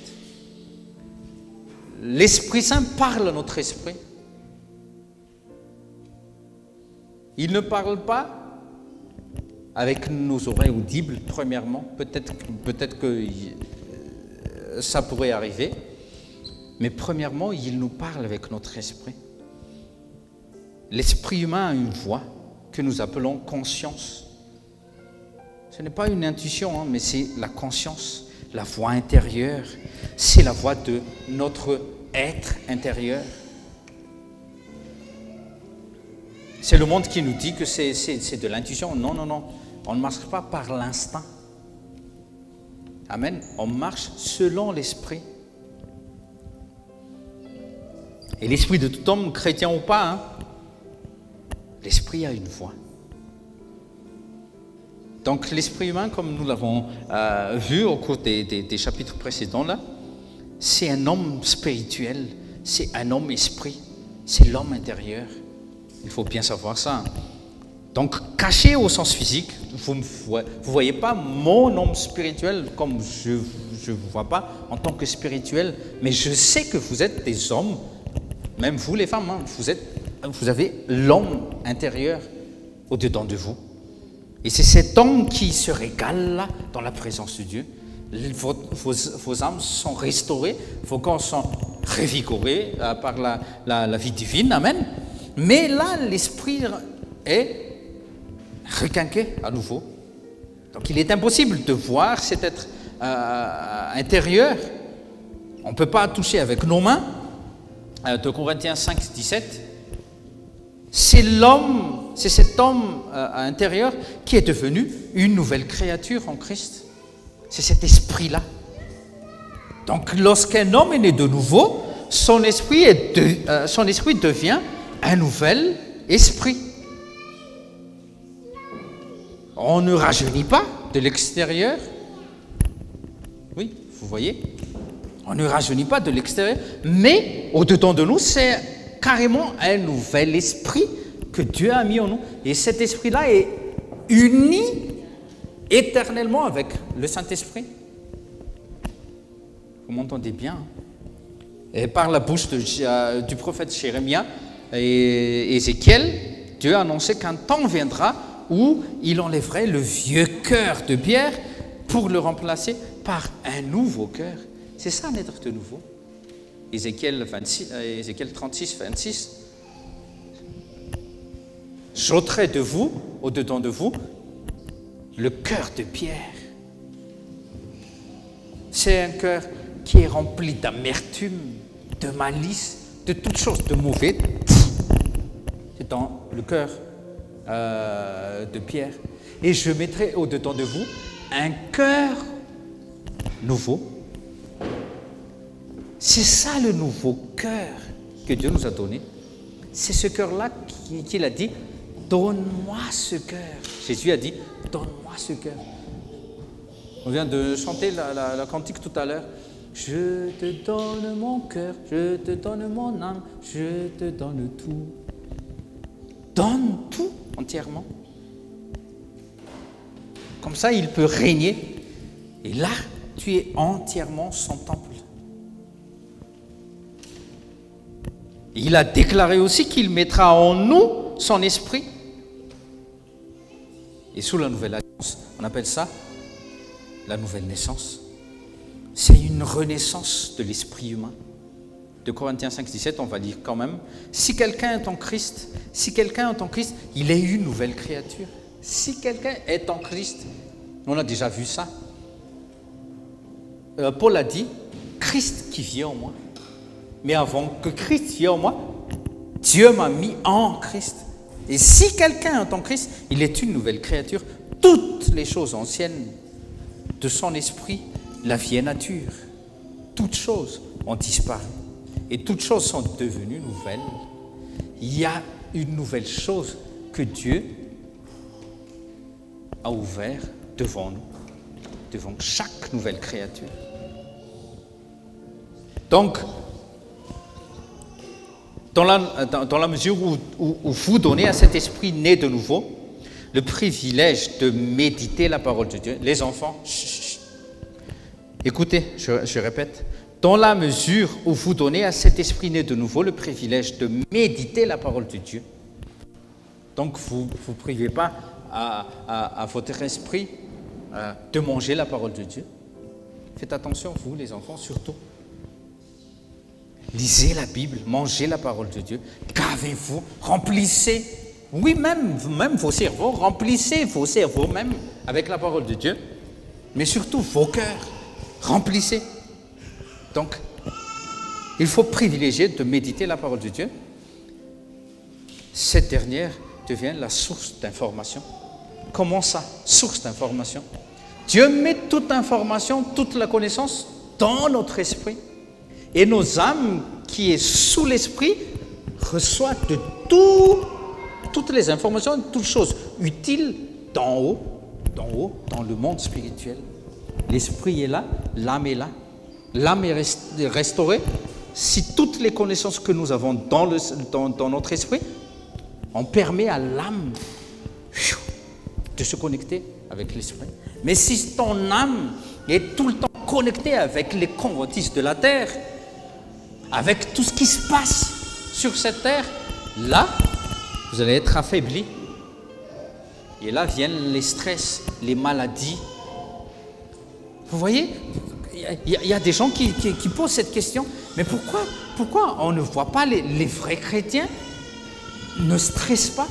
L'Esprit Saint parle à notre esprit. Il ne parle pas avec nos oreilles audibles, premièrement. Peut-être peut-être que ça pourrait arriver. Mais premièrement, il nous parle avec notre esprit. L'esprit humain a une voix que nous appelons conscience. Ce n'est pas une intuition, hein, mais c'est la conscience, la voix intérieure. C'est la voix de notre être intérieur. C'est le monde qui nous dit que c'est de l'intuition. Non, non, non. On ne marche pas par l'instinct. Amen. On marche selon l'esprit. Et l'esprit de tout homme, chrétien ou pas, hein, l'esprit a une voix. Donc l'esprit humain, comme nous l'avons euh, vu au cours des, des, des chapitres précédents, là, c'est un homme spirituel, c'est un homme esprit, c'est l'homme intérieur. Il faut bien savoir ça. Donc caché au sens physique, vous ne vous voyez pas mon homme spirituel comme je ne vous vois pas en tant que spirituel, mais je sais que vous êtes des hommes, même vous les femmes, hein, vous, êtes, vous avez l'homme intérieur au-dedans de vous. Et c'est cet homme qui se régale là, dans la présence de Dieu. Vos, vos, vos âmes sont restaurées, vos corps sont revigorés euh, par la, la, la vie divine, amen. Mais là, l'esprit est requinqué à nouveau. Donc il est impossible de voir cet être euh, intérieur. On ne peut pas toucher avec nos mains. euh, de Corinthiens cinq, dix-sept, c'est l'homme, c'est cet homme euh, intérieur qui est devenu une nouvelle créature en Christ. C'est cet esprit-là. Donc, lorsqu'un homme est né de nouveau, son esprit, est de, euh, son esprit devient un nouvel esprit. On ne rajeunit pas de l'extérieur. Oui, vous voyez, on ne rajeunit pas de l'extérieur, mais au-dedans de nous, c'est carrément un nouvel esprit que Dieu a mis en nous. Et cet esprit-là est uni éternellement avec le Saint-Esprit. Vous m'entendez bien? Et par la bouche de, euh, du prophète Jérémie et Ézéchiel, Dieu a annoncé qu'un temps viendra où il enlèverait le vieux cœur de pierre pour le remplacer par un nouveau cœur. C'est ça, naître de nouveau. Ézéchiel, vingt-six, euh, Ézéchiel trente-six, vingt-six. J'ôterai de vous, au-dedans de vous, le cœur de pierre. C'est un cœur qui est rempli d'amertume, de malice, de toutes choses de mauvais. C'est dans le cœur euh, de pierre. Et je mettrai au-dedans de vous un cœur nouveau. C'est ça le nouveau cœur que Dieu nous a donné. C'est ce cœur-là qu'il a dit, donne-moi ce cœur. Jésus a dit, donne-moi ce cœur. On vient de chanter la, la, la cantique tout à l'heure. Je te donne mon cœur, je te donne mon âme, je te donne tout. Donne tout entièrement. Comme ça, il peut régner. Et là, tu es entièrement son temple. Il a déclaré aussi qu'il mettra en nous son esprit. Et sous la nouvelle alliance, on appelle ça la nouvelle naissance. C'est une renaissance de l'esprit humain. De Corinthiens cinq, dix-sept, on va lire quand même. Si quelqu'un est en Christ, si quelqu'un est en Christ, il est une nouvelle créature. Si quelqu'un est en Christ, on a déjà vu ça. Euh, Paul a dit, Christ qui vit en moi. Mais avant que Christ vienne en moi, Dieu m'a mis en Christ. Et si quelqu'un est en Christ, il est une nouvelle créature. Toutes les choses anciennes de son esprit, la vieille nature, toutes choses ont disparu. Et toutes choses sont devenues nouvelles. Il y a une nouvelle chose que Dieu a ouvert devant nous, devant chaque nouvelle créature. Donc, dans la, dans, dans la mesure où, où, où vous donnez à cet esprit né de nouveau le privilège de méditer la parole de Dieu, les enfants, chut, chut, écoutez, je, je répète, dans la mesure où vous donnez à cet esprit né de nouveau le privilège de méditer la parole de Dieu, donc vous ne privez pas à, à, à votre esprit euh, de manger la parole de Dieu. Faites attention, vous les enfants, surtout. Lisez la Bible, mangez la parole de Dieu, gavez-vous, remplissez, oui, même, même vos cerveaux, remplissez vos cerveaux même avec la parole de Dieu, mais surtout vos cœurs, remplissez. Donc, il faut privilégier de méditer la parole de Dieu. Cette dernière devient la source d'information. Comment ça? Source d'information. Dieu met toute information, toute la connaissance dans notre esprit. Et nos âmes, qui est sous l'esprit, reçoivent de tout, toutes les informations, toutes choses utiles d'en haut, d'en haut, dans le monde spirituel. L'esprit est là, l'âme est là. L'âme est restaurée si toutes les connaissances que nous avons dans, le, dans, dans notre esprit, on permet à l'âme de se connecter avec l'esprit. Mais si ton âme est tout le temps connectée avec les convoitises de la terre, avec tout ce qui se passe sur cette terre, là, vous allez être affaibli. Et là viennent les stress, les maladies. Vous voyez, il y, y a des gens qui, qui, qui posent cette question. Mais pourquoi, pourquoi on ne voit pas les, les vrais chrétiens ne stressent pas?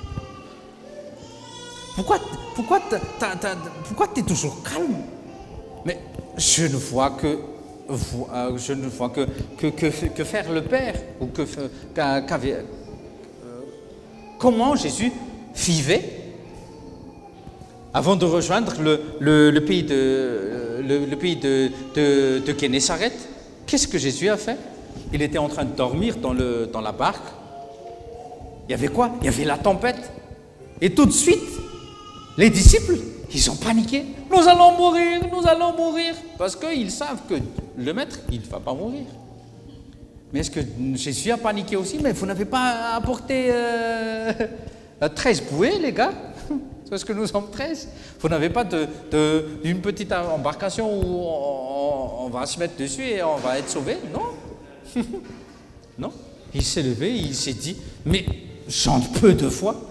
Pourquoi, pourquoi tu es toujours calme? Mais je ne vois que vois, je ne vois que, que, que, que faire le Père, ou que, qu'avait, qu'avait, euh, comment Jésus vivait avant de rejoindre le, le, le pays de, le, le pays de, de, de Génézareth. Qu'est-ce que Jésus a fait? Il était en train de dormir dans, le, dans la barque. Il y avait quoi? Il y avait la tempête. Et tout de suite, les disciples, ils ont paniqué. Nous allons mourir, nous allons mourir. Parce qu'ils savent que le maître, il ne va pas mourir. Mais est-ce que Jésus a paniqué aussi? Mais vous n'avez pas apporté euh, treize bouées, les gars? Parce que nous sommes treize. Vous n'avez pas de, de, une petite embarcation où on, on va se mettre dessus et on va être sauvé? Non. Non. Il s'est levé, il s'est dit, mais j'en peux de foi.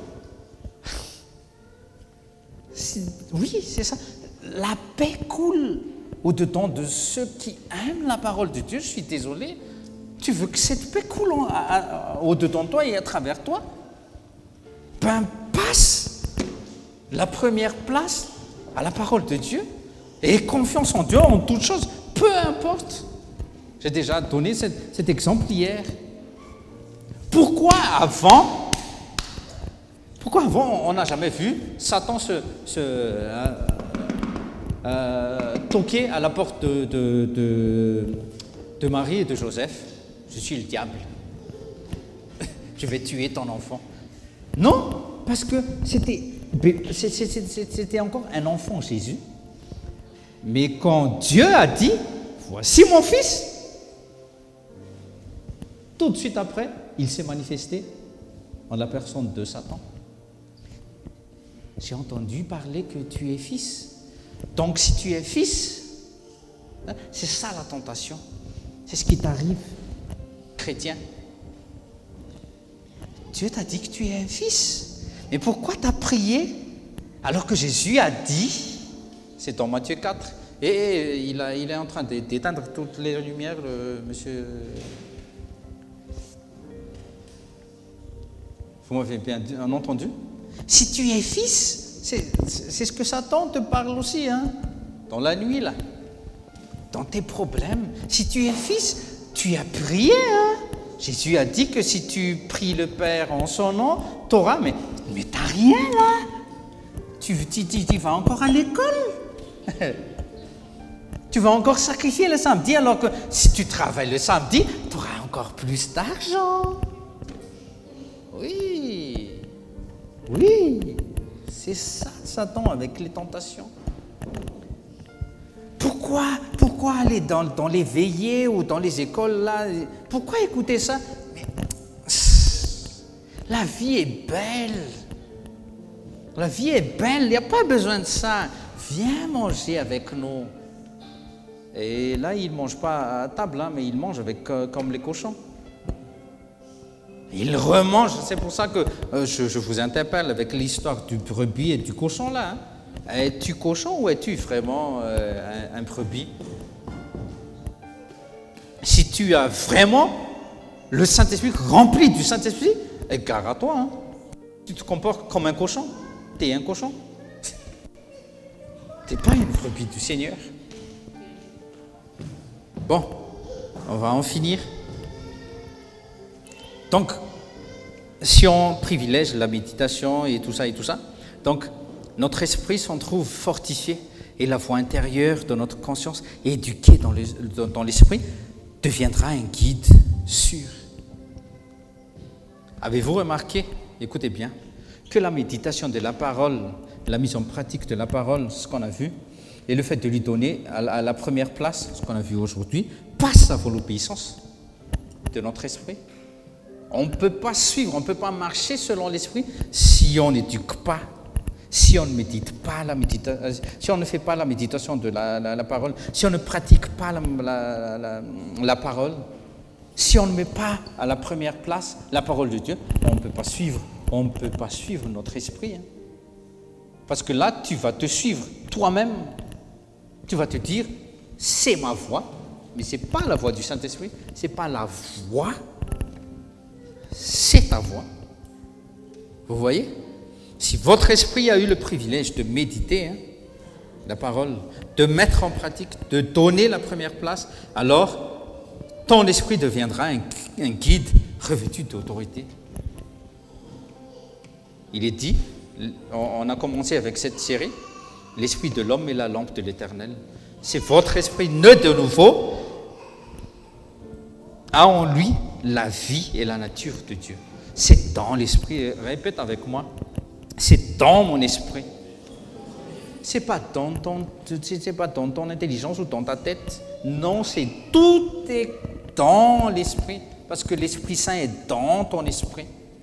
Oui, c'est ça. La paix coule au-dedans de ceux qui aiment la parole de Dieu. Je suis désolé. Tu veux que cette paix coule au-dedans de toi et à travers toi? Ben, passe la première place à la parole de Dieu et confiance en Dieu en toutes choses, peu importe. J'ai déjà donné cet, cet exemple hier. Pourquoi avant, pourquoi avant on n'a jamais vu Satan se, se euh, euh, toquer à la porte de, de, de, de Marie et de Joseph? Je suis le diable. Je vais tuer ton enfant. Non, parce que c'était, c'était encore un enfant, Jésus. Mais quand Dieu a dit, voici mon fils, tout de suite après, il s'est manifesté en la personne de Satan. J'ai entendu parler que tu es fils. Donc si tu es fils, c'est ça la tentation. C'est ce qui t'arrive, chrétien. Dieu t'a dit que tu es un fils. Mais pourquoi tu as prié alors que Jésus a dit, c'est dans Matthieu quatre, et il, a, il est en train d'éteindre toutes les lumières, le monsieur... Vous m'avez bien entendu? Si tu es fils, c'est ce que Satan te parle aussi, hein, dans la nuit, là. Dans tes problèmes. Si tu es fils, tu as prié, hein. Jésus a dit que si tu pries le Père en son nom, tu auras, mais, mais tu n'as rien, là. Tu, tu, tu, tu vas encore à l'école. Tu vas encore sacrifier le samedi, alors que si tu travailles le samedi, tu auras encore plus d'argent. Oui, oui, c'est ça, Satan, avec les tentations. Pourquoi, pourquoi aller dans, dans les veillées ou dans les écoles, là? Pourquoi écouter ça? Mais, la vie est belle. La vie est belle, il n'y a pas besoin de ça. Viens manger avec nous. Et là, ils ne mangent pas à table, hein, mais ils mangent avec, euh, comme les cochons. Ils remangent, c'est pour ça que euh, je, je vous interpelle avec l'histoire du brebis et du cochon là. Hein. Es-tu cochon ou es-tu vraiment euh, un, un brebis? Si tu as vraiment le Saint-Esprit rempli du Saint-Esprit, gare à toi. Hein. Tu te comportes comme un cochon. Tu es un cochon. Tu n'es pas une brebis du Seigneur. Bon, on va en finir. Donc, si on privilège la méditation et tout ça et tout ça, donc notre esprit s'en trouve fortifié et la voix intérieure de notre conscience, éduquée dans, le, dans l'esprit, deviendra un guide sûr. Avez-vous remarqué, écoutez bien, que la méditation de la parole, la mise en pratique de la parole, ce qu'on a vu, et le fait de lui donner à la, à la première place, ce qu'on a vu aujourd'hui, passe avant l'obéissance de notre esprit. On ne peut pas suivre, on ne peut pas marcher selon l'esprit si on n'éduque pas, si on ne médite pas la méditation, si on ne fait pas la méditation de la, la, la parole, si on ne pratique pas la, la, la, la parole, si on ne met pas à la première place la parole de Dieu, on ne peut pas suivre, on ne peut pas suivre notre esprit. Hein. Parce que là, tu vas te suivre toi-même, tu vas te dire, c'est ma voix, mais ce n'est pas la voix du Saint-Esprit, ce n'est pas la voix, c'est ta voix. Vous voyez? Si votre esprit a eu le privilège de méditer, hein, la parole, de mettre en pratique, de donner la première place, alors ton esprit deviendra un, un guide revêtu d'autorité. Il est dit, on a commencé avec cette série, l'esprit de l'homme est la lampe de l'Éternel. C'est votre esprit né de nouveau, a en lui la vie et la nature de Dieu. C'est dans l'esprit, répète avec moi, c'est dans mon esprit. C'est pas dans ton, c'est pas dans ton intelligence ou dans ta tête. Non, c'est tout est dans l'esprit, parce que l'Esprit Saint est dans ton esprit.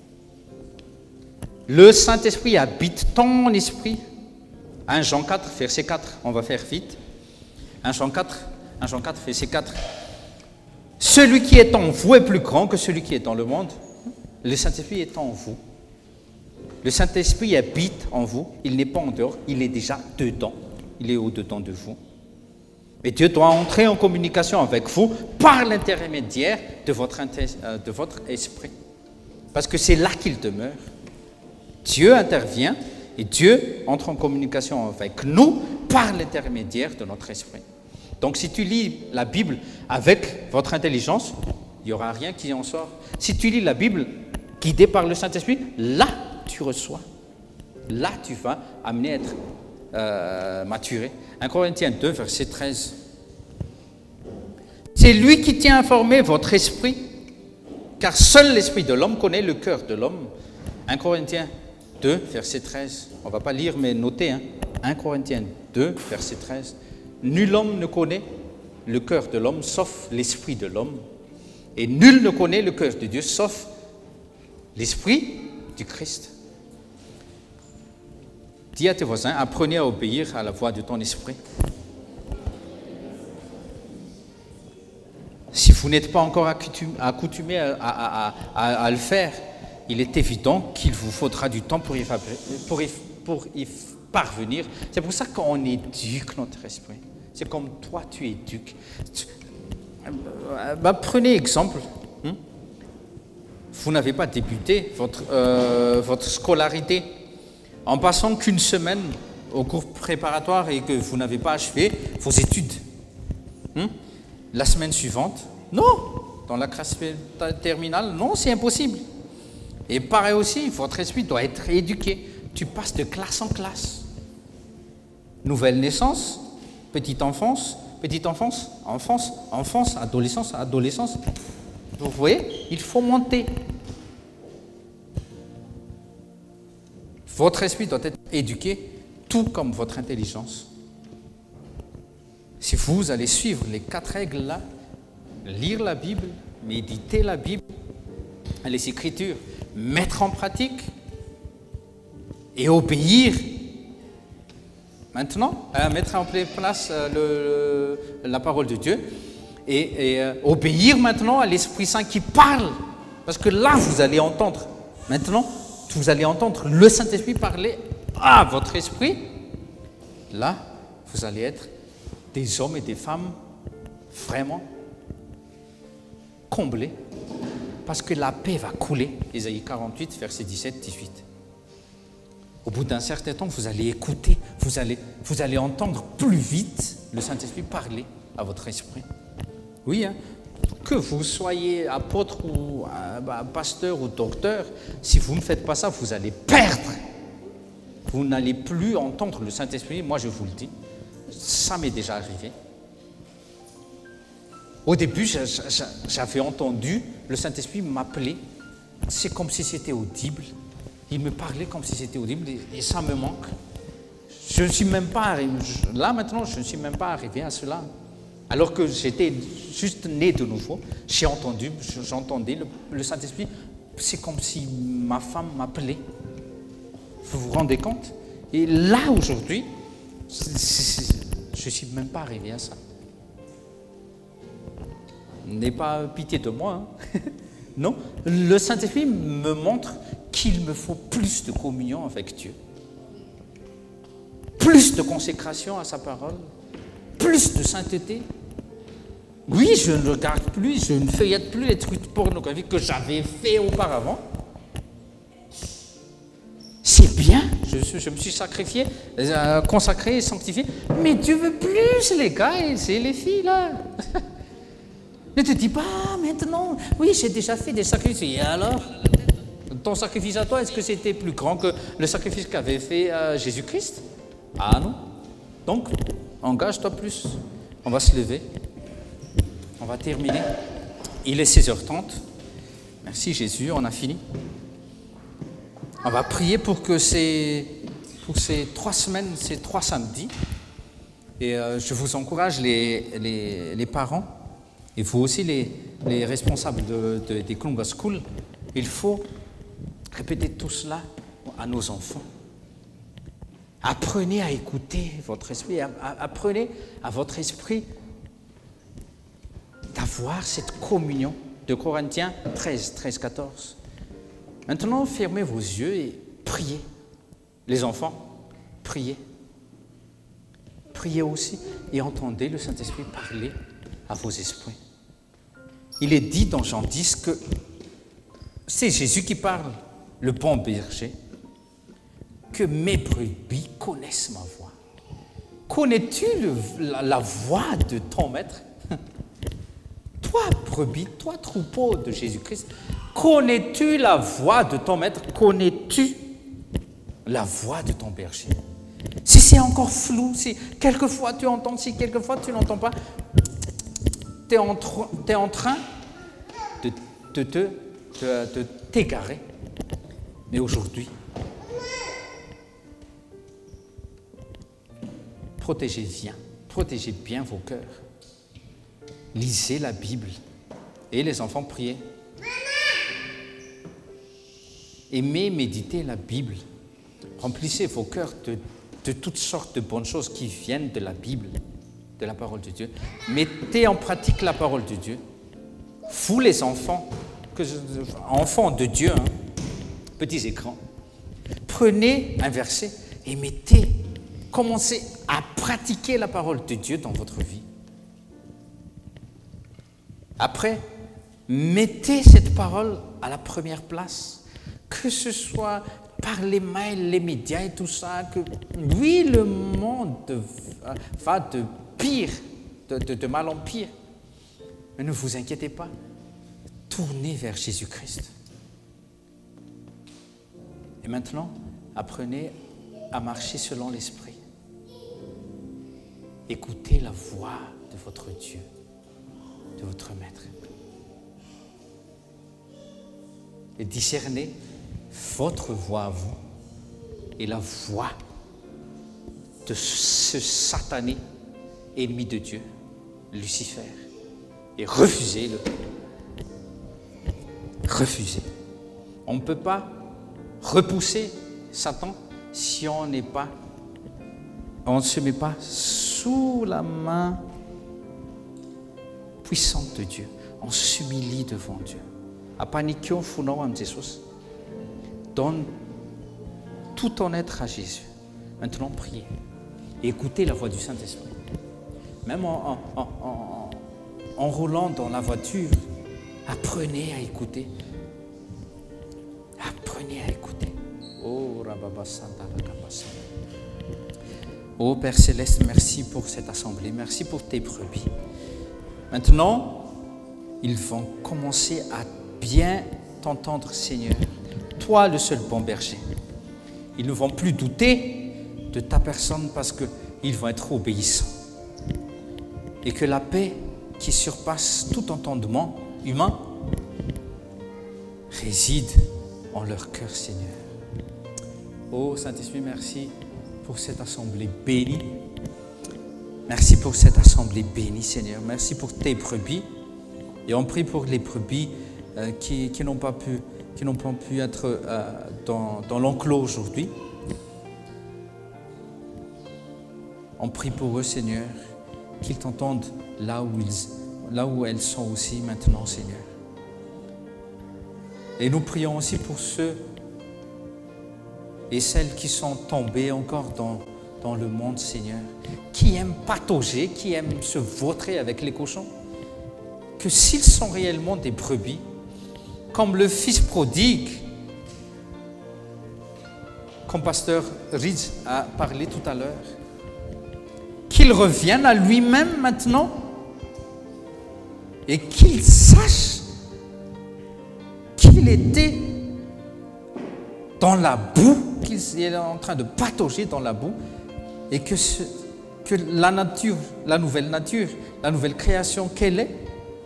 Le Saint-Esprit habite ton esprit. un Jean quatre, verset quatre, on va faire vite. un Jean quatre, un Jean quatre, verset quatre. Celui qui est en vous est plus grand que celui qui est dans le monde. Le Saint-Esprit est en vous. Le Saint-Esprit habite en vous. Il n'est pas en dehors, il est déjà dedans. Il est au-dedans de vous. Et Dieu doit entrer en communication avec vous par l'intermédiaire de votre, de votre esprit. Parce que c'est là qu'il demeure. Dieu intervient et Dieu entre en communication avec nous par l'intermédiaire de notre esprit. Donc si tu lis la Bible avec votre intelligence, il n'y aura rien qui en sort. Si tu lis la Bible guidée par le Saint-Esprit, là tu reçois. Là tu vas amener à être euh, maturé. un Corinthiens deux, verset treize. C'est lui qui tient informé votre esprit, car seul l'esprit de l'homme connaît le cœur de l'homme. un Corinthiens deux, verset treize. On ne va pas lire, mais notez. Hein. un Corinthiens deux, verset treize. Nul homme ne connaît le cœur de l'homme, sauf l'esprit de l'homme. Et nul ne connaît le cœur de Dieu, sauf l'esprit du Christ. Dis à tes voisins, apprenez à obéir à la voix de ton esprit. Si vous n'êtes pas encore accoutumé à, à, à, à, à le faire, il est évident qu'il vous faudra du temps pour y, pour y, pour y parvenir. C'est pour ça qu'on éduque notre esprit. C'est comme toi, tu éduques. Bah, prenez exemple. Hein? Vous n'avez pas débuté votre, euh, votre scolarité en passant qu'une semaine au cours préparatoire et que vous n'avez pas achevé vos études. Hein? La semaine suivante, non. Dans la classe terminale, non, c'est impossible. Et pareil aussi, votre esprit doit être éduqué. Tu passes de classe en classe. Nouvelle naissance, petite enfance, petite enfance, enfance, enfance, adolescence, adolescence. Vous voyez, il faut monter. Votre esprit doit être éduqué, tout comme votre intelligence. Si vous allez suivre les quatre règles-là, lire la Bible, méditer la Bible, les Écritures, mettre en pratique et obéir. Maintenant, euh, mettre en place euh, le, la parole de Dieu et, et euh, obéir maintenant à l'Esprit Saint qui parle. Parce que là, vous allez entendre, maintenant, vous allez entendre le Saint-Esprit parler à votre esprit. Là, vous allez être des hommes et des femmes vraiment comblés. Parce que la paix va couler. Ésaïe quarante-huit, versets dix-sept dix-huit. Au bout d'un certain temps, vous allez écouter, vous allez, vous allez entendre plus vite le Saint-Esprit parler à votre esprit. Oui, hein, que vous soyez apôtre ou euh, pasteur ou docteur, si vous ne faites pas ça, vous allez perdre. Vous n'allez plus entendre le Saint-Esprit, moi je vous le dis. Ça m'est déjà arrivé. Au début, j'avais entendu le Saint-Esprit m'appeler. C'est comme si c'était audible. Il me parlait comme si c'était audible et ça me manque. Je ne suis même pas arrivé, là maintenant, je ne suis même pas arrivé à cela. Alors que j'étais juste né de nouveau, j'ai entendu, j'entendais le, le Saint-Esprit. C'est comme si ma femme m'appelait. Vous vous rendez compte? Et là, aujourd'hui, je ne suis même pas arrivé à ça. N'aie pas pitié de moi. Hein. Non, le Saint-Esprit me montre qu'il me faut plus de communion avec Dieu. Plus de consécration à sa parole. Plus de sainteté. Oui, je ne regarde plus, je ne feuillette plus les trucs pornographiques que j'avais fait auparavant. C'est bien, je je, je me suis sacrifié, euh, consacré, sanctifié. Mais Dieu veut plus, les gars et c'est les filles, là. Ne te dis pas, ah, maintenant, oui, j'ai déjà fait des sacrifices. Et alors, ton sacrifice à toi, est-ce que c'était plus grand que le sacrifice qu'avait fait euh, Jésus-Christ? Ah non. Donc, engage-toi plus. On va se lever. On va terminer. Il est seize heures trente. Merci Jésus, on a fini. On va prier pour que ces, pour ces trois semaines, ces trois samedis, et euh, je vous encourage, les, les, les parents, et vous aussi les, les responsables de, de, des Columbia School, il faut répéter tout cela à nos enfants. Apprenez à écouter votre esprit, apprenez à votre esprit d'avoir cette communion de Corinthiens treize, treize, quatorze. Maintenant, fermez vos yeux et priez. Les enfants, priez. Priez aussi et entendez le Saint-Esprit parler à vos esprits. Il est dit dans Jean dix que c'est Jésus qui parle, le bon berger, que mes brebis connaissent ma voix. Connais-tu le, la, la voix de ton maître? Toi, brebis, toi, troupeau de Jésus-Christ, connais-tu la voix de ton maître? Connais-tu la voix de ton berger? Si c'est encore flou, si quelquefois tu entends, si quelquefois tu n'entends pas, tu es en, t'es en train de, de, de, de, de t'égarer. Mais aujourd'hui, protégez bien, protégez bien vos cœurs. Lisez la Bible et les enfants priez. Aimez méditer la Bible. Remplissez vos cœurs de, de toutes sortes de bonnes choses qui viennent de la Bible, de la parole de Dieu. Mettez en pratique la parole de Dieu. Vous les enfants, que, enfants de Dieu, hein, petits écrans, prenez un verset et mettez, commencez à pratiquer la parole de Dieu dans votre vie. Après, mettez cette parole à la première place, que ce soit par les mails, les médias et tout ça, que oui, le monde va de pire, de, de, de mal en pire. Mais ne vous inquiétez pas, tournez vers Jésus-Christ. Et maintenant, apprenez à marcher selon l'Esprit. Écoutez la voix de votre Dieu, de votre Maître. Et discernez votre voix à vous et la voix de ce satané ennemi de Dieu, Lucifer. Et refusez-le. Refusez. On ne peut pas repousser Satan si on n'est pas, on ne se met pas sous la main puissante de Dieu. On s'humilie devant Dieu. Apanikion funawam Jesus. Donne tout ton être à Jésus. Maintenant, priez. Et écoutez la voix du Saint-Esprit. Même en, en, en, en roulant dans la voiture, apprenez à écouter. Apprenez à écouter. Oh, Rababa Santa Rakabasa. Oh, Père Céleste, merci pour cette assemblée. Merci pour tes brebis. Maintenant, ils vont commencer à bien t'entendre, Seigneur. Toi, le seul bon berger. Ils ne vont plus douter de ta personne parce qu'ils vont être obéissants. Et que la paix qui surpasse tout entendement humain réside en leur cœur, Seigneur. Oh Saint-Esprit, merci pour cette assemblée bénie. Merci pour cette assemblée bénie, Seigneur. Merci pour tes brebis. Et on prie pour les brebis euh, qui, qui n'ont pas pu, qui n'ont pas pu être euh, dans, dans l'enclos aujourd'hui. On prie pour eux, Seigneur, qu'ils t'entendent là où, ils, là où elles sont aussi maintenant, Seigneur. Et nous prions aussi pour ceux et celles qui sont tombés encore dans, dans le monde, Seigneur, qui aiment patauger, qui aiment se vautrer avec les cochons, que s'ils sont réellement des brebis, comme le fils prodigue, comme pasteur Ridge a parlé tout à l'heure, qu'il revienne à lui-même maintenant et qu'il sache qu'il était dans la boue, qu'il est en train de patauger dans la boue et que, ce, que la nature, la nouvelle nature, la nouvelle création qu'elle est,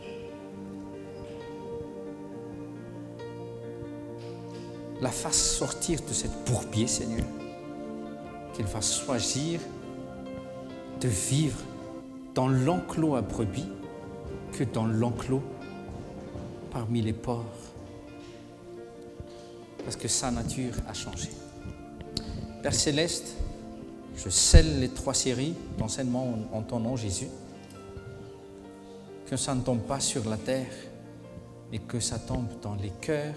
la fasse sortir de cette bourbier, Seigneur, qu'elle fasse choisir de vivre dans l'enclos à brebis que dans l'enclos parmi les porcs, parce que sa nature a changé. Père Céleste, je scelle les trois séries d'enseignements en ton nom, Jésus, que ça ne tombe pas sur la terre, mais que ça tombe dans les cœurs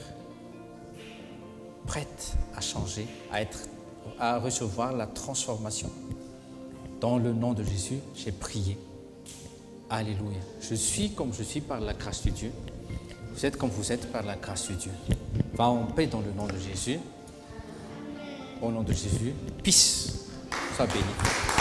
prêtes à changer, à, être, à recevoir la transformation. Dans le nom de Jésus, j'ai prié. Alléluia. Je suis comme je suis par la grâce de Dieu. Vous êtes comme vous êtes par la grâce de Dieu. Va en paix dans le nom de Jésus. Au nom de Jésus, peace. Sois béni.